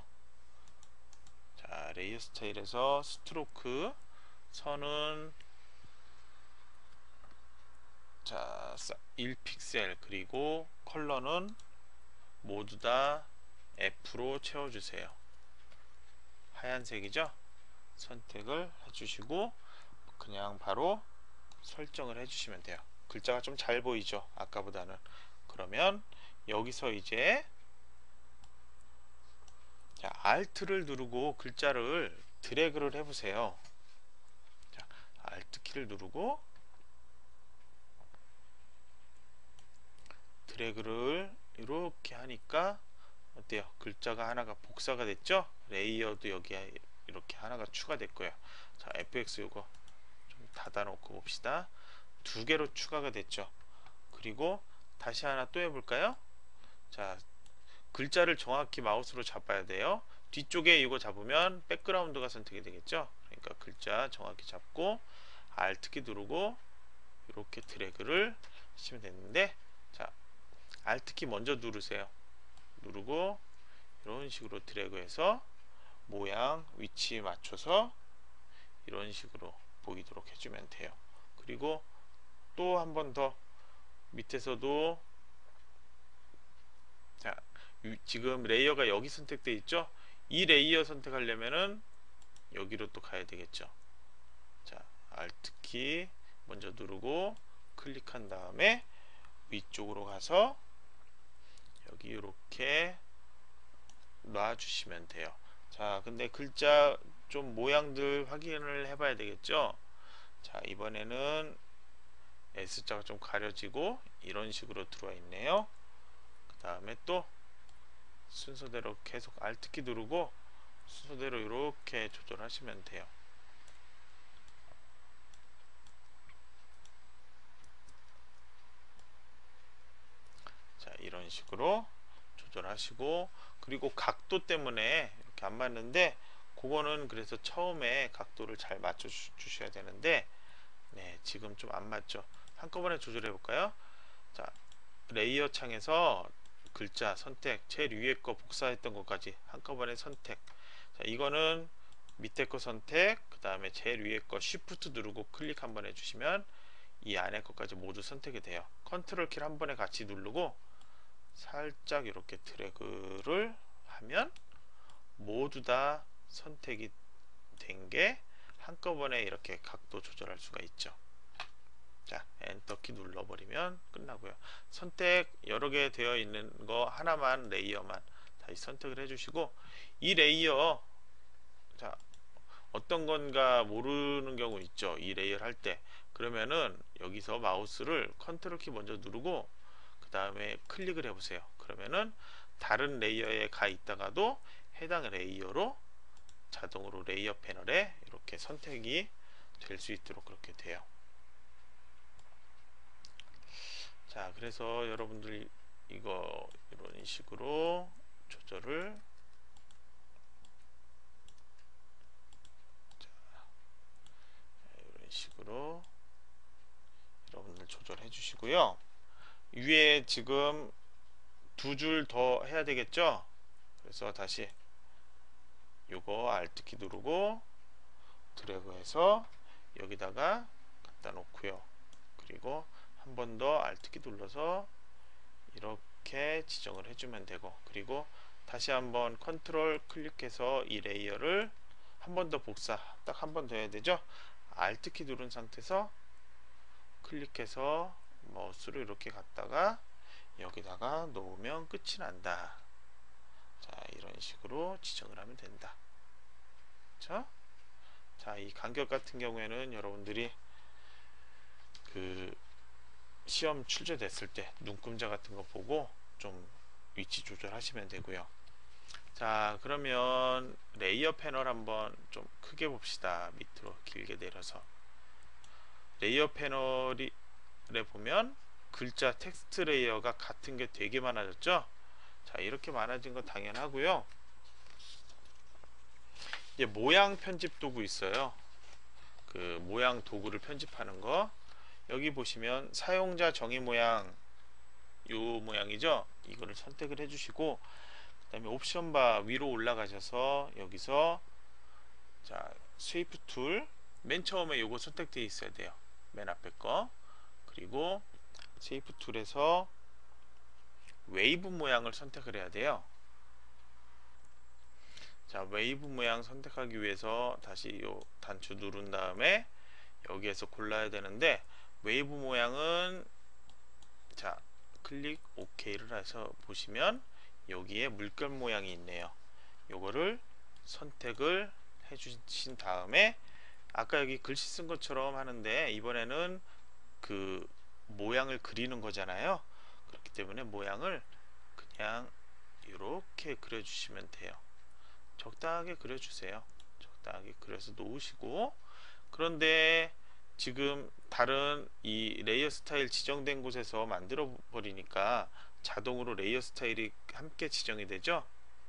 [SPEAKER 1] 자 레이어 스타일에서 스트로크 선은 자 일 픽셀 그리고 컬러는 모두 다 F로 채워주세요. 하얀색이죠? 선택을 해주시고 그냥 바로 설정을 해주시면 돼요. 글자가 좀 잘 보이죠? 아까보다는. 그러면 여기서 이제 자, Alt를 누르고 글자를 드래그를 해보세요. 자, Alt 키를 누르고 드래그를 이렇게 하니까 어때요? 글자가 하나가 복사가 됐죠? 레이어도 여기에 이렇게 하나가 추가됐고요. 자, 에프엑스 요거 좀 닫아놓고 봅시다. 두 개로 추가가 됐죠. 그리고 다시 하나 또 해볼까요? 자, 글자를 정확히 마우스로 잡아야 돼요. 뒤쪽에 이거 잡으면 백그라운드가 선택이 되겠죠. 그러니까 글자 정확히 잡고 Alt키 누르고 이렇게 드래그를 하시면 되는데, 자 Alt키 먼저 누르세요. 누르고 이런 식으로 드래그해서 모양 위치 맞춰서 이런 식으로 보이도록 해주면 돼요. 그리고 또 한 번 더 밑에서도 자 지금 레이어가 여기 선택되어 있죠. 이 레이어 선택하려면은 여기로 또 가야 되겠죠. 자 Alt키 먼저 누르고 클릭한 다음에 위쪽으로 가서 여기 이렇게 놔주시면 돼요. 자 근데 글자 좀 모양들 확인을 해봐야 되겠죠. 자 이번에는 S자가 좀 가려지고 이런 식으로 들어와 있네요. 그 다음에 또 순서대로 계속 Alt키 누르고 순서대로 이렇게 조절하시면 돼요. 자 이런 식으로 조절하시고, 그리고 각도 때문에 이렇게 안 맞는데 그거는 그래서 처음에 각도를 잘 맞춰 주셔야 되는데 네 지금 좀 안 맞죠. 한꺼번에 조절해 볼까요? 자 레이어 창에서 글자 선택, 제일 위에 거 복사했던 것까지 한꺼번에 선택. 자 이거는 밑에 거 선택, 그 다음에 제일 위에 거 Shift 누르고 클릭 한번 해주시면 이 안에 것까지 모두 선택이 돼요. 컨트롤 키를 한 번에 같이 누르고 살짝 이렇게 드래그를 하면 모두 다 선택이 된 게 한꺼번에 이렇게 각도 조절할 수가 있죠. 자 엔터키 눌러버리면 끝나고요. 선택 여러 개 되어 있는 거 하나만, 레이어만 다시 선택을 해주시고, 이 레이어 자 어떤 건가 모르는 경우 있죠. 이 레이어를 할 때. 그러면은 여기서 마우스를 컨트롤 키 먼저 누르고 그 다음에 클릭을 해보세요. 그러면은 다른 레이어에 가 있다가도 해당 레이어로 자동으로 레이어 패널에 이렇게 선택이 될 수 있도록 그렇게 돼요. 자 그래서 여러분들 이거 이런 식으로 조절을 자, 이런 식으로 여러분들 조절해 주시고요. 위에 지금 두 줄 더 해야 되겠죠. 그래서 다시 요거 Alt키 누르고 드래그해서 여기다가 갖다 놓고요. 그리고 한 번 더 Alt키 눌러서 이렇게 지정을 해주면 되고, 그리고 다시 한번 컨트롤 클릭해서 이 레이어를 한 번 더 복사, 딱 한 번 더 해야 되죠. Alt키 누른 상태에서 클릭해서 마우스로 이렇게 갔다가 여기다가 놓으면 끝이 난다. 자, 이런 식으로 지정을 하면 된다. 그렇죠? 자, 이 간격 같은 경우에는 여러분들이 그 시험 출제됐을 때 눈금자 같은 거 보고 좀 위치 조절하시면 되고요. 자, 그러면 레이어 패널 한번 좀 크게 봅시다. 밑으로 길게 내려서 레이어 패널에 보면 글자 텍스트 레이어가 같은 게 되게 많아졌죠. 자, 이렇게 많아진 건 당연하고요. 이제 모양 편집 도구 있어요. 그 모양 도구를 편집하는 거, 여기 보시면 사용자 정의 모양, 요 모양이죠. 이거를 선택을 해주시고, 그 다음에 옵션 바 위로 올라가셔서 여기서 자 쉐이프 툴, 맨 처음에 요거 선택되어 있어야 돼요. 맨 앞에 거. 그리고 쉐이프 툴에서 웨이브 모양을 선택을 해야 돼요. 자, 웨이브 모양 선택하기 위해서 다시 요 단추 누른 다음에 여기에서 골라야 되는데, 웨이브 모양은 자 클릭 OK를 해서 보시면 여기에 물결 모양이 있네요. 요거를 선택을 해주신 다음에 아까 여기 글씨 쓴 것처럼 하는데, 이번에는 그 모양을 그리는 거잖아요. 그렇기 때문에 모양을 그냥 이렇게 그려주시면 돼요. 적당하게 그려주세요. 적당하게 그려서 놓으시고, 그런데 지금 다른 이 레이어 스타일 지정된 곳에서 만들어 버리니까 자동으로 레이어 스타일이 함께 지정이 되죠.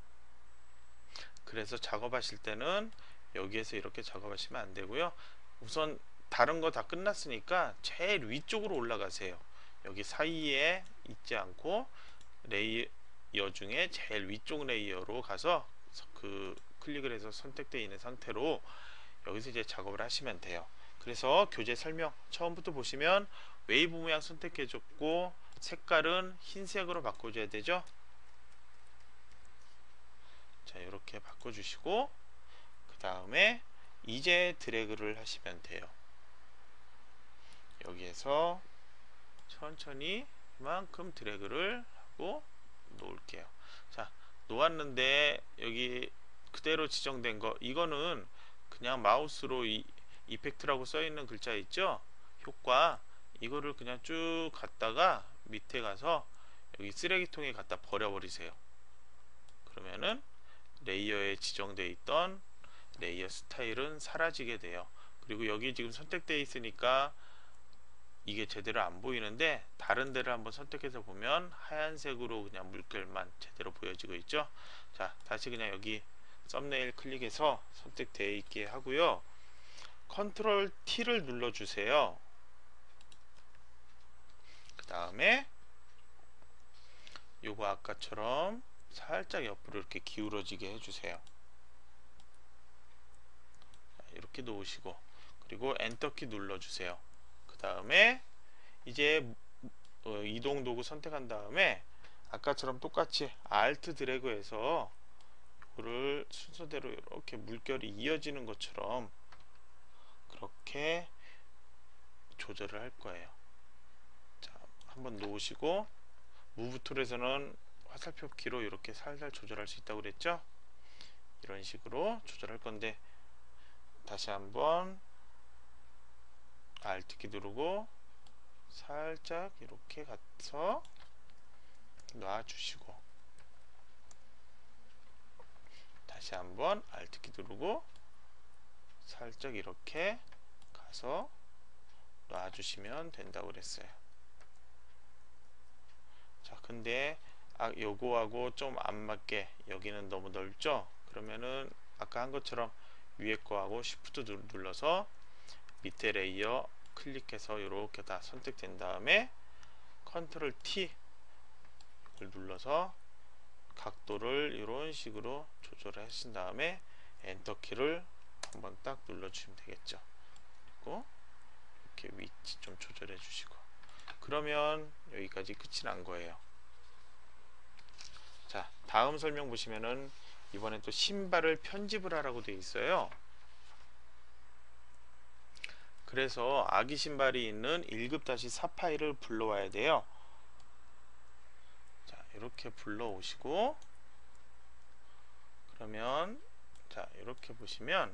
[SPEAKER 1] 그래서 작업하실 때는 여기에서 이렇게 작업하시면 안 되고요. 우선 다른 거 다 끝났으니까 제일 위쪽으로 올라가세요. 여기 사이에 있지 않고 레이어 중에 제일 위쪽 레이어로 가서 그 클릭을 해서 선택되어 있는 상태로 여기서 이제 작업을 하시면 돼요. 그래서 교재 설명 처음부터 보시면 웨이브 모양 선택해 줬고, 색깔은 흰색으로 바꿔줘야 되죠. 자, 이렇게 바꿔주시고, 그 다음에 이제 드래그를 하시면 돼요. 여기에서 천천히 이만큼 드래그를 하고 놓을게요. 자, 놓았는데 여기 그대로 지정된 거, 이거는 그냥 마우스로 이 이펙트라고 써있는 글자 있죠, 효과, 이거를 그냥 쭉 갔다가 밑에 가서 여기 쓰레기통에 갖다 버려버리세요. 그러면은 레이어에 지정되어 있던 레이어 스타일은 사라지게 돼요. 그리고 여기 지금 선택되어 있으니까 이게 제대로 안 보이는데, 다른 데를 한번 선택해서 보면 하얀색으로 그냥 물결만 제대로 보여지고 있죠. 자, 다시 그냥 여기 썸네일 클릭해서 선택되어 있게 하고요. 컨트롤 T를 눌러주세요. 그 다음에 요거 아까처럼 살짝 옆으로 이렇게 기울어지게 해주세요. 이렇게 놓으시고, 그리고 엔터키 눌러주세요. 그 다음에 이제 어, 이동 도구 선택한 다음에 아까처럼 똑같이 알트 드래그해서 이거를 순서대로 이렇게 물결이 이어지는 것처럼 그렇게 조절을 할 거예요. 자, 한번 놓으시고, 무브 툴에서는 화살표 키로 이렇게 살살 조절할 수 있다고 그랬죠. 이런 식으로 조절할 건데, 다시 한번 알트 키 누르고 살짝 이렇게 가서 놔주시고, 다시 한번 알트 키 누르고 살짝 이렇게 가서 놔주시면 된다고 그랬어요. 자, 근데 아, 요거하고 좀 안 맞게 여기는 너무 넓죠. 그러면은 아까 한 것처럼 위에 거하고 쉬프트 눌러서 밑에 레이어 클릭해서 이렇게 다 선택된 다음에 컨트롤 T 를 눌러서 각도를 이런 식으로 조절을 하신 다음에 엔터 키를 한번 딱 눌러주시면 되겠죠. 그리고 이렇게 위치 좀 조절해 주시고, 그러면 여기까지 끝이 난 거예요. 자, 다음 설명 보시면은 이번엔 또 신발을 편집을 하라고 되어 있어요. 그래서 아기 신발이 있는 일 급 사 파일을 불러와야 돼요. 자, 이렇게 불러오시고, 그러면 자, 이렇게 보시면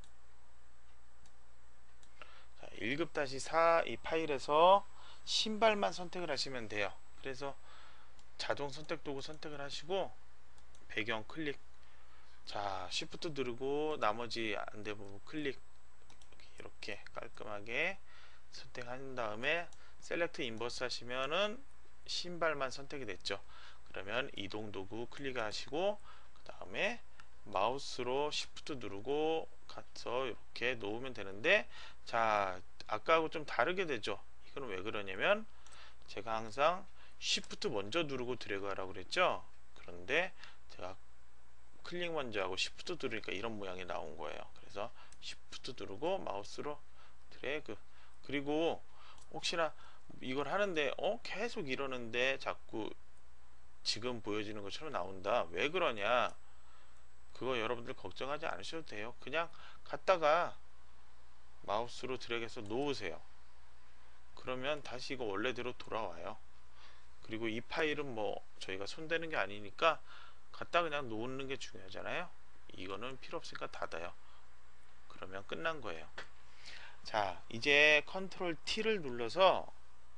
[SPEAKER 1] 자, 일 급 사 이 파일에서 신발만 선택을 하시면 돼요. 그래서 자동 선택 도구 선택을 하시고 배경 클릭, 자 쉬프트 누르고 나머지 안돼 부분 클릭, 이렇게 깔끔하게 선택한 다음에 셀렉트 인버스 하시면은 신발만 선택이 됐죠. 그러면 이동 도구 클릭하시고 그 다음에 마우스로 쉬프트 누르고 가서 이렇게 놓으면 되는데, 자 아까하고 좀 다르게 되죠. 이거는 왜 그러냐면 제가 항상 쉬프트 먼저 누르고 드래그 하라고 그랬죠. 그런데 제가 클릭 먼저 하고 쉬프트 누르니까 이런 모양이 나온 거예요. 그래서 쉬프트 누르고 마우스로 드래그, 그리고 혹시나 이걸 하는데 어 계속 이러는데 자꾸 지금 보여지는 것처럼 나온다, 왜 그러냐, 그거 여러분들 걱정하지 않으셔도 돼요. 그냥 갔다가 마우스로 드래그해서 놓으세요. 그러면 다시 이거 원래대로 돌아와요. 그리고 이 파일은 뭐 저희가 손대는 게 아니니까 갖다 그냥 놓는 게 중요하잖아요. 이거는 필요 없으니까 닫아요. 그러면 끝난 거예요. 자, 이제 컨트롤 T를 눌러서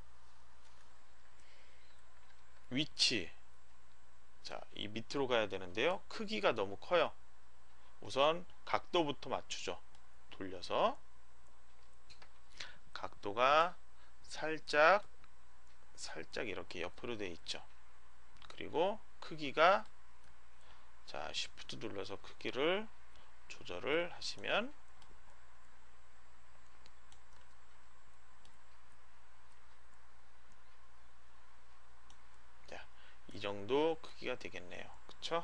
[SPEAKER 1] 위치, 자, 이 밑으로 가야 되는데요. 크기가 너무 커요. 우선 각도부터 맞추죠. 돌려서 각도가 살짝 살짝 이렇게 옆으로 돼 있죠. 그리고 크기가, 자 쉬프트 눌러서 크기를 조절을 하시면 자, 이 정도 크기가 되겠네요. 그쵸?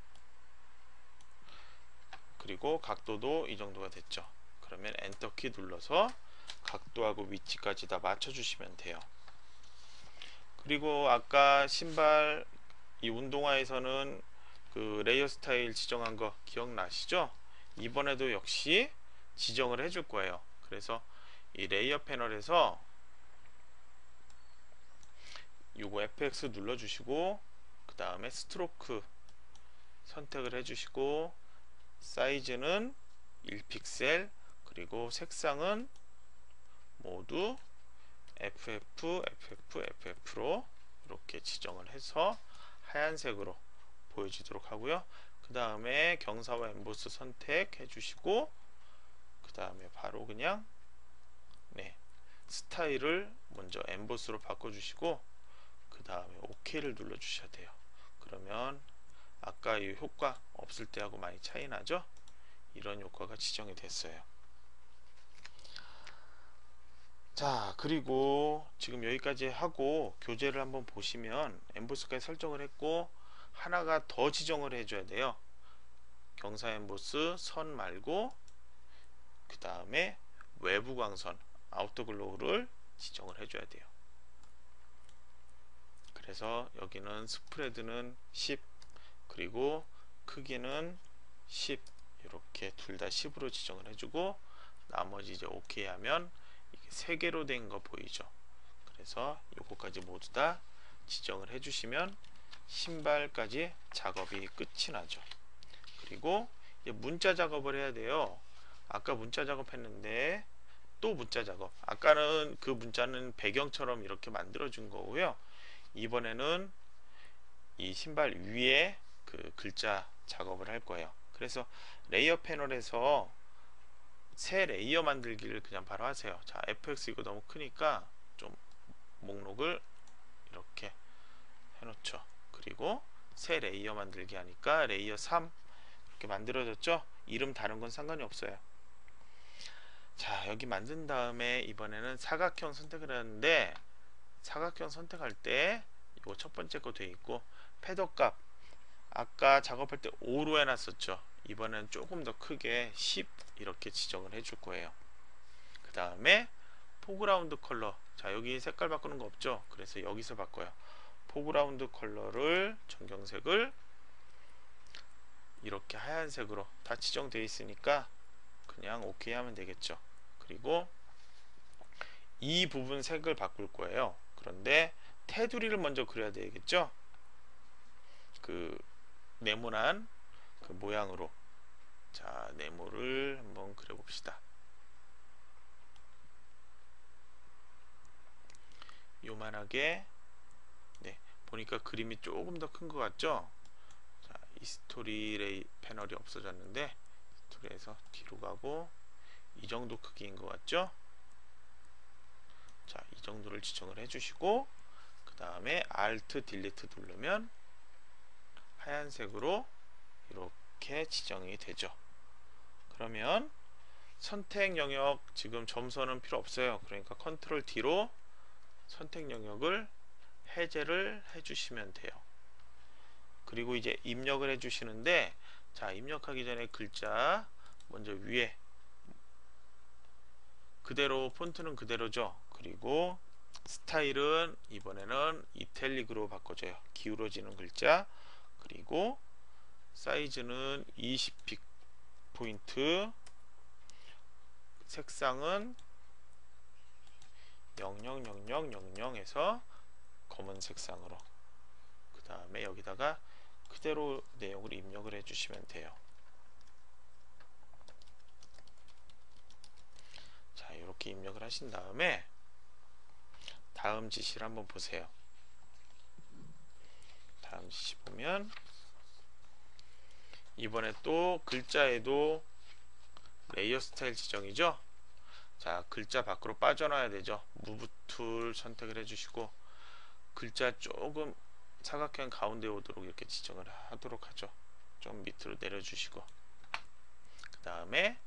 [SPEAKER 1] 그리고 각도도 이 정도가 됐죠. 그러면 엔터키 눌러서 각도하고 위치까지 다 맞춰 주시면 돼요. 그리고 아까 신발 이 운동화에서는 그 레이어 스타일 지정한 거 기억나시죠? 이번에도 역시 지정을 해줄 거예요. 그래서 이 레이어 패널에서 요거 에프엑스 눌러주시고 그 다음에 스트로크 선택을 해주시고 사이즈는 일 픽셀, 그리고 색상은 모두 에프에프, 에프에프, 에프에프로 이렇게 지정을 해서 하얀색으로 보여지도록 하고요. 그 다음에 경사와 엠보스 선택해 주시고 그 다음에 바로 그냥 네 스타일을 먼저 엠보스로 바꿔 주시고 그 다음에 오케이를 눌러 주셔야 돼요. 그러면 아까 이 효과 없을 때하고 많이 차이 나죠? 이런 효과가 지정이 됐어요. 자, 그리고 지금 여기까지 하고 교재를 한번 보시면 엠보스까지 설정을 했고 하나가 더 지정을 해줘야 돼요. 경사 엠보스 선 말고 그 다음에 외부 광선 아우터 글로우를 지정을 해줘야 돼요. 그래서 여기는 스프레드는 십, 그리고 크기는 십, 이렇게 둘 다 십으로 지정을 해주고 나머지 이제 오케이 하면 이게 세 개로 된 거 보이죠? 그래서 요거까지 모두 다 지정을 해주시면 신발까지 작업이 끝이 나죠. 그리고 이제 문자 작업을 해야 돼요. 아까 문자 작업했는데 또 문자 작업, 아까는 그 문자는 배경처럼 이렇게 만들어 준 거고요. 이번에는 이 신발 위에 그 글자 작업을 할 거예요. 그래서 레이어 패널에서 새 레이어 만들기를 그냥 바로 하세요. 자, 에프엑스 이거 너무 크니까 좀 목록을 이렇게 해놓죠. 그리고 새 레이어 만들기 하니까 레이어 삼 이렇게 만들어졌죠. 이름 다른 건 상관이 없어요. 자, 여기 만든 다음에 이번에는 사각형 선택을 하는데 사각형 선택할 때 이거 첫 번째 거 돼 있고 패더 값 아까 작업할 때 오로 해놨었죠. 이번엔 조금 더 크게 십 이렇게 지정을 해줄 거예요. 그 다음에 포그라운드 컬러, 자 여기 색깔 바꾸는 거 없죠. 그래서 여기서 바꿔요. 포그라운드 컬러를 전경색을 이렇게 하얀색으로 다 지정되어 있으니까 그냥 오케이 하면 되겠죠. 그리고 이 부분 색을 바꿀 거예요. 그런데 테두리를 먼저 그려야 되겠죠. 그 네모난 그 모양으로. 자, 네모를 한번 그려봅시다. 요만하게. 네, 보니까 그림이 조금 더 큰 것 같죠. 자, 이 스토리 레이 패널이 없어졌는데 스토리에서 뒤로 가고 이 정도 크기인 것 같죠. 자, 이 정도를 지정을 해주시고 그 다음에 Alt 딜리트 누르면 하얀색으로 이렇게 지정이 되죠. 그러면 선택 영역 지금 점선은 필요 없어요. 그러니까 컨트롤 D로 선택 영역을 해제를 해주시면 돼요. 그리고 이제 입력을 해주시는데, 자, 입력하기 전에 글자 먼저 위에 그대로 폰트는 그대로죠. 그리고 스타일은 이번에는 이탈릭으로 바꿔줘요. 기울어지는 글자. 그리고 사이즈는 이십 픽 포인트, 색상은 영영영영영영에서 검은 색상으로, 그 다음에 여기다가 그대로 내용을 입력을 해주시면 돼요. 자, 이렇게 입력을 하신 다음에 다음 지시를 한번 보세요. 다음 지시 보면 이번에 또 글자에도 레이어 스타일 지정이죠. 자, 글자 밖으로 빠져나와야 되죠. 무브 툴 선택을 해주시고 글자 조금 사각형 가운데 오도록 이렇게 지정을 하도록 하죠. 좀 밑으로 내려주시고 그 다음에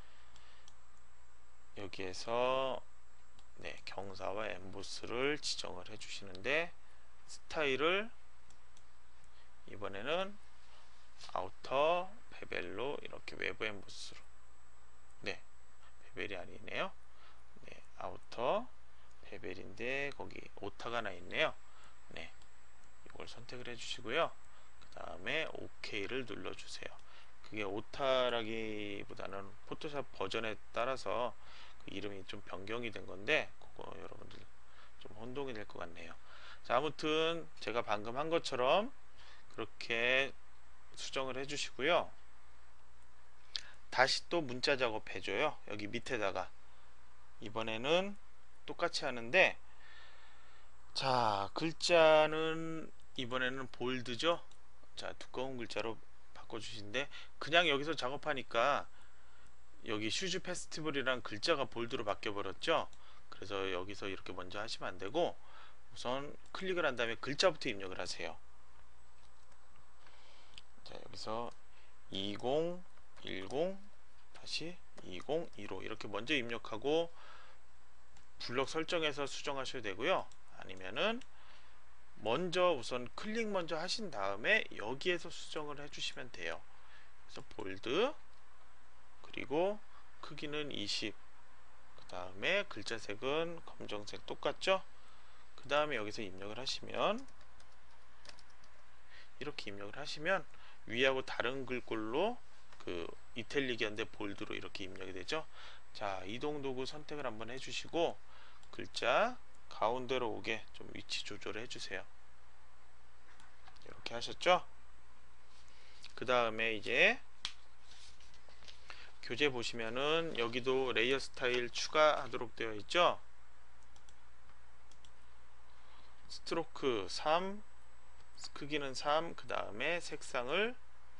[SPEAKER 1] 여기에서 네, 경사와 엠보스를 지정을 해주시는데 스타일을 이번에는 아우터 베벨로 이렇게 외부 엠보스로, 네, 베벨이 아니네요. 네, 아우터 베벨인데 거기 오타가 나 있네요. 네, 이걸 선택을 해주시고요. 그 다음에 오케이를 눌러주세요. 그게 오타라기보다는 포토샵 버전에 따라서 그 이름이 좀 변경이 된 건데 그거 여러분들 좀 혼동이 될 것 같네요. 자, 아무튼 제가 방금 한 것처럼 그렇게 수정을 해주시고요. 다시 또 문자 작업 해줘요. 여기 밑에다가 이번에는 똑같이 하는데, 자, 글자는 이번에는 볼드죠. 자, 두꺼운 글자로 바꿔주시는데 그냥 여기서 작업하니까 여기 슈즈 페스티벌이란 글자가 볼드로 바뀌어 버렸죠. 그래서 여기서 이렇게 먼저 하시면 안 되고 우선 클릭을 한 다음에 글자부터 입력을 하세요. 자, 여기서 이천십 다시 이천십오 이렇게 먼저 입력하고 블럭 설정해서 수정하셔도 되고요. 아니면은 먼저 우선 클릭 먼저 하신 다음에 여기에서 수정을 해주시면 돼요. 그래서 볼드, 그리고 크기는 이십, 그 다음에 글자색은 검정색 똑같죠. 그 다음에 여기서 입력을 하시면 이렇게 입력을 하시면 위하고 다른 글꼴로 그 이탈릭이었는데 볼드로 이렇게 입력이 되죠. 자, 이동 도구 선택을 한번 해주시고 글자 가운데로 오게 좀 위치 조절을 해주세요. 이렇게 하셨죠? 그 다음에 이제 교재 보시면은 여기도 레이어 스타일 추가하도록 되어 있죠. 스트로크 삼, 크기는 삼, 그 다음에 색상을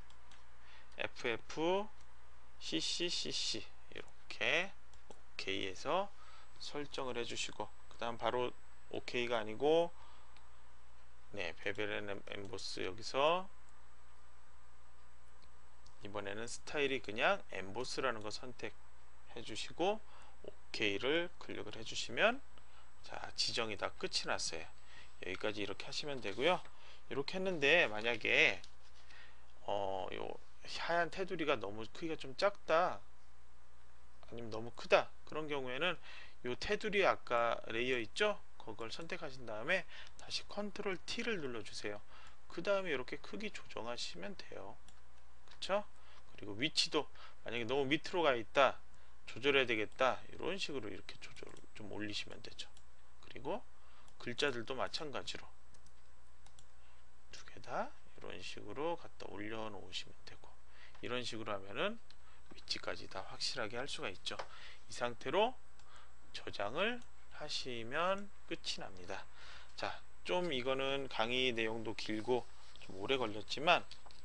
[SPEAKER 1] 에프에프 씨씨씨씨 이렇게 오케이에서 설정을 해주시고 그 다음 바로 오케이가 아니고 네, 베벨 앤 엠보스 여기서 이번에는 스타일이 그냥 엠보스라는 거 선택해 주시고 오케이를 클릭을 해주시면 자, 지정이 다 끝이 났어요. 여기까지 이렇게 하시면 되고요. 이렇게 했는데 만약에 어, 요 하얀 테두리가 너무 크기가 좀 작다 아니면 너무 크다 그런 경우에는 요 테두리 아까 레이어 있죠? 그걸 선택하신 다음에 다시 컨트롤 T를 눌러주세요. 그 다음에 이렇게 크기 조정하시면 돼요. 그쵸? 그리고 위치도 만약에 너무 밑으로 가 있다 조절해야 되겠다 이런 식으로 이렇게 조절을 좀 올리시면 되죠. 그리고 글자들도 마찬가지로 두 개 다 이런 식으로 갖다 올려 놓으시면 되고, 이런 식으로 하면은 위치까지 다 확실하게 할 수가 있죠. 이 상태로 저장을 하시면 끝이 납니다. 자, 좀 이거는 강의 내용도 길고 좀 오래 걸렸지만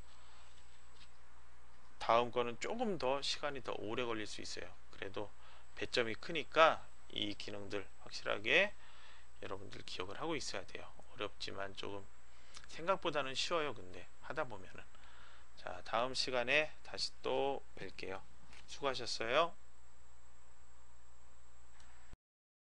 [SPEAKER 1] 다음 거는 조금 더 시간이 더 오래 걸릴 수 있어요. 그래도 배점이 크니까 이 기능들 확실하게 여러분들 기억을 하고 있어야 돼요. 어렵지만 조금 생각보다는 쉬워요. 근데 하다 보면은. 자, 다음 시간에 다시 또 뵐게요. 수고하셨어요.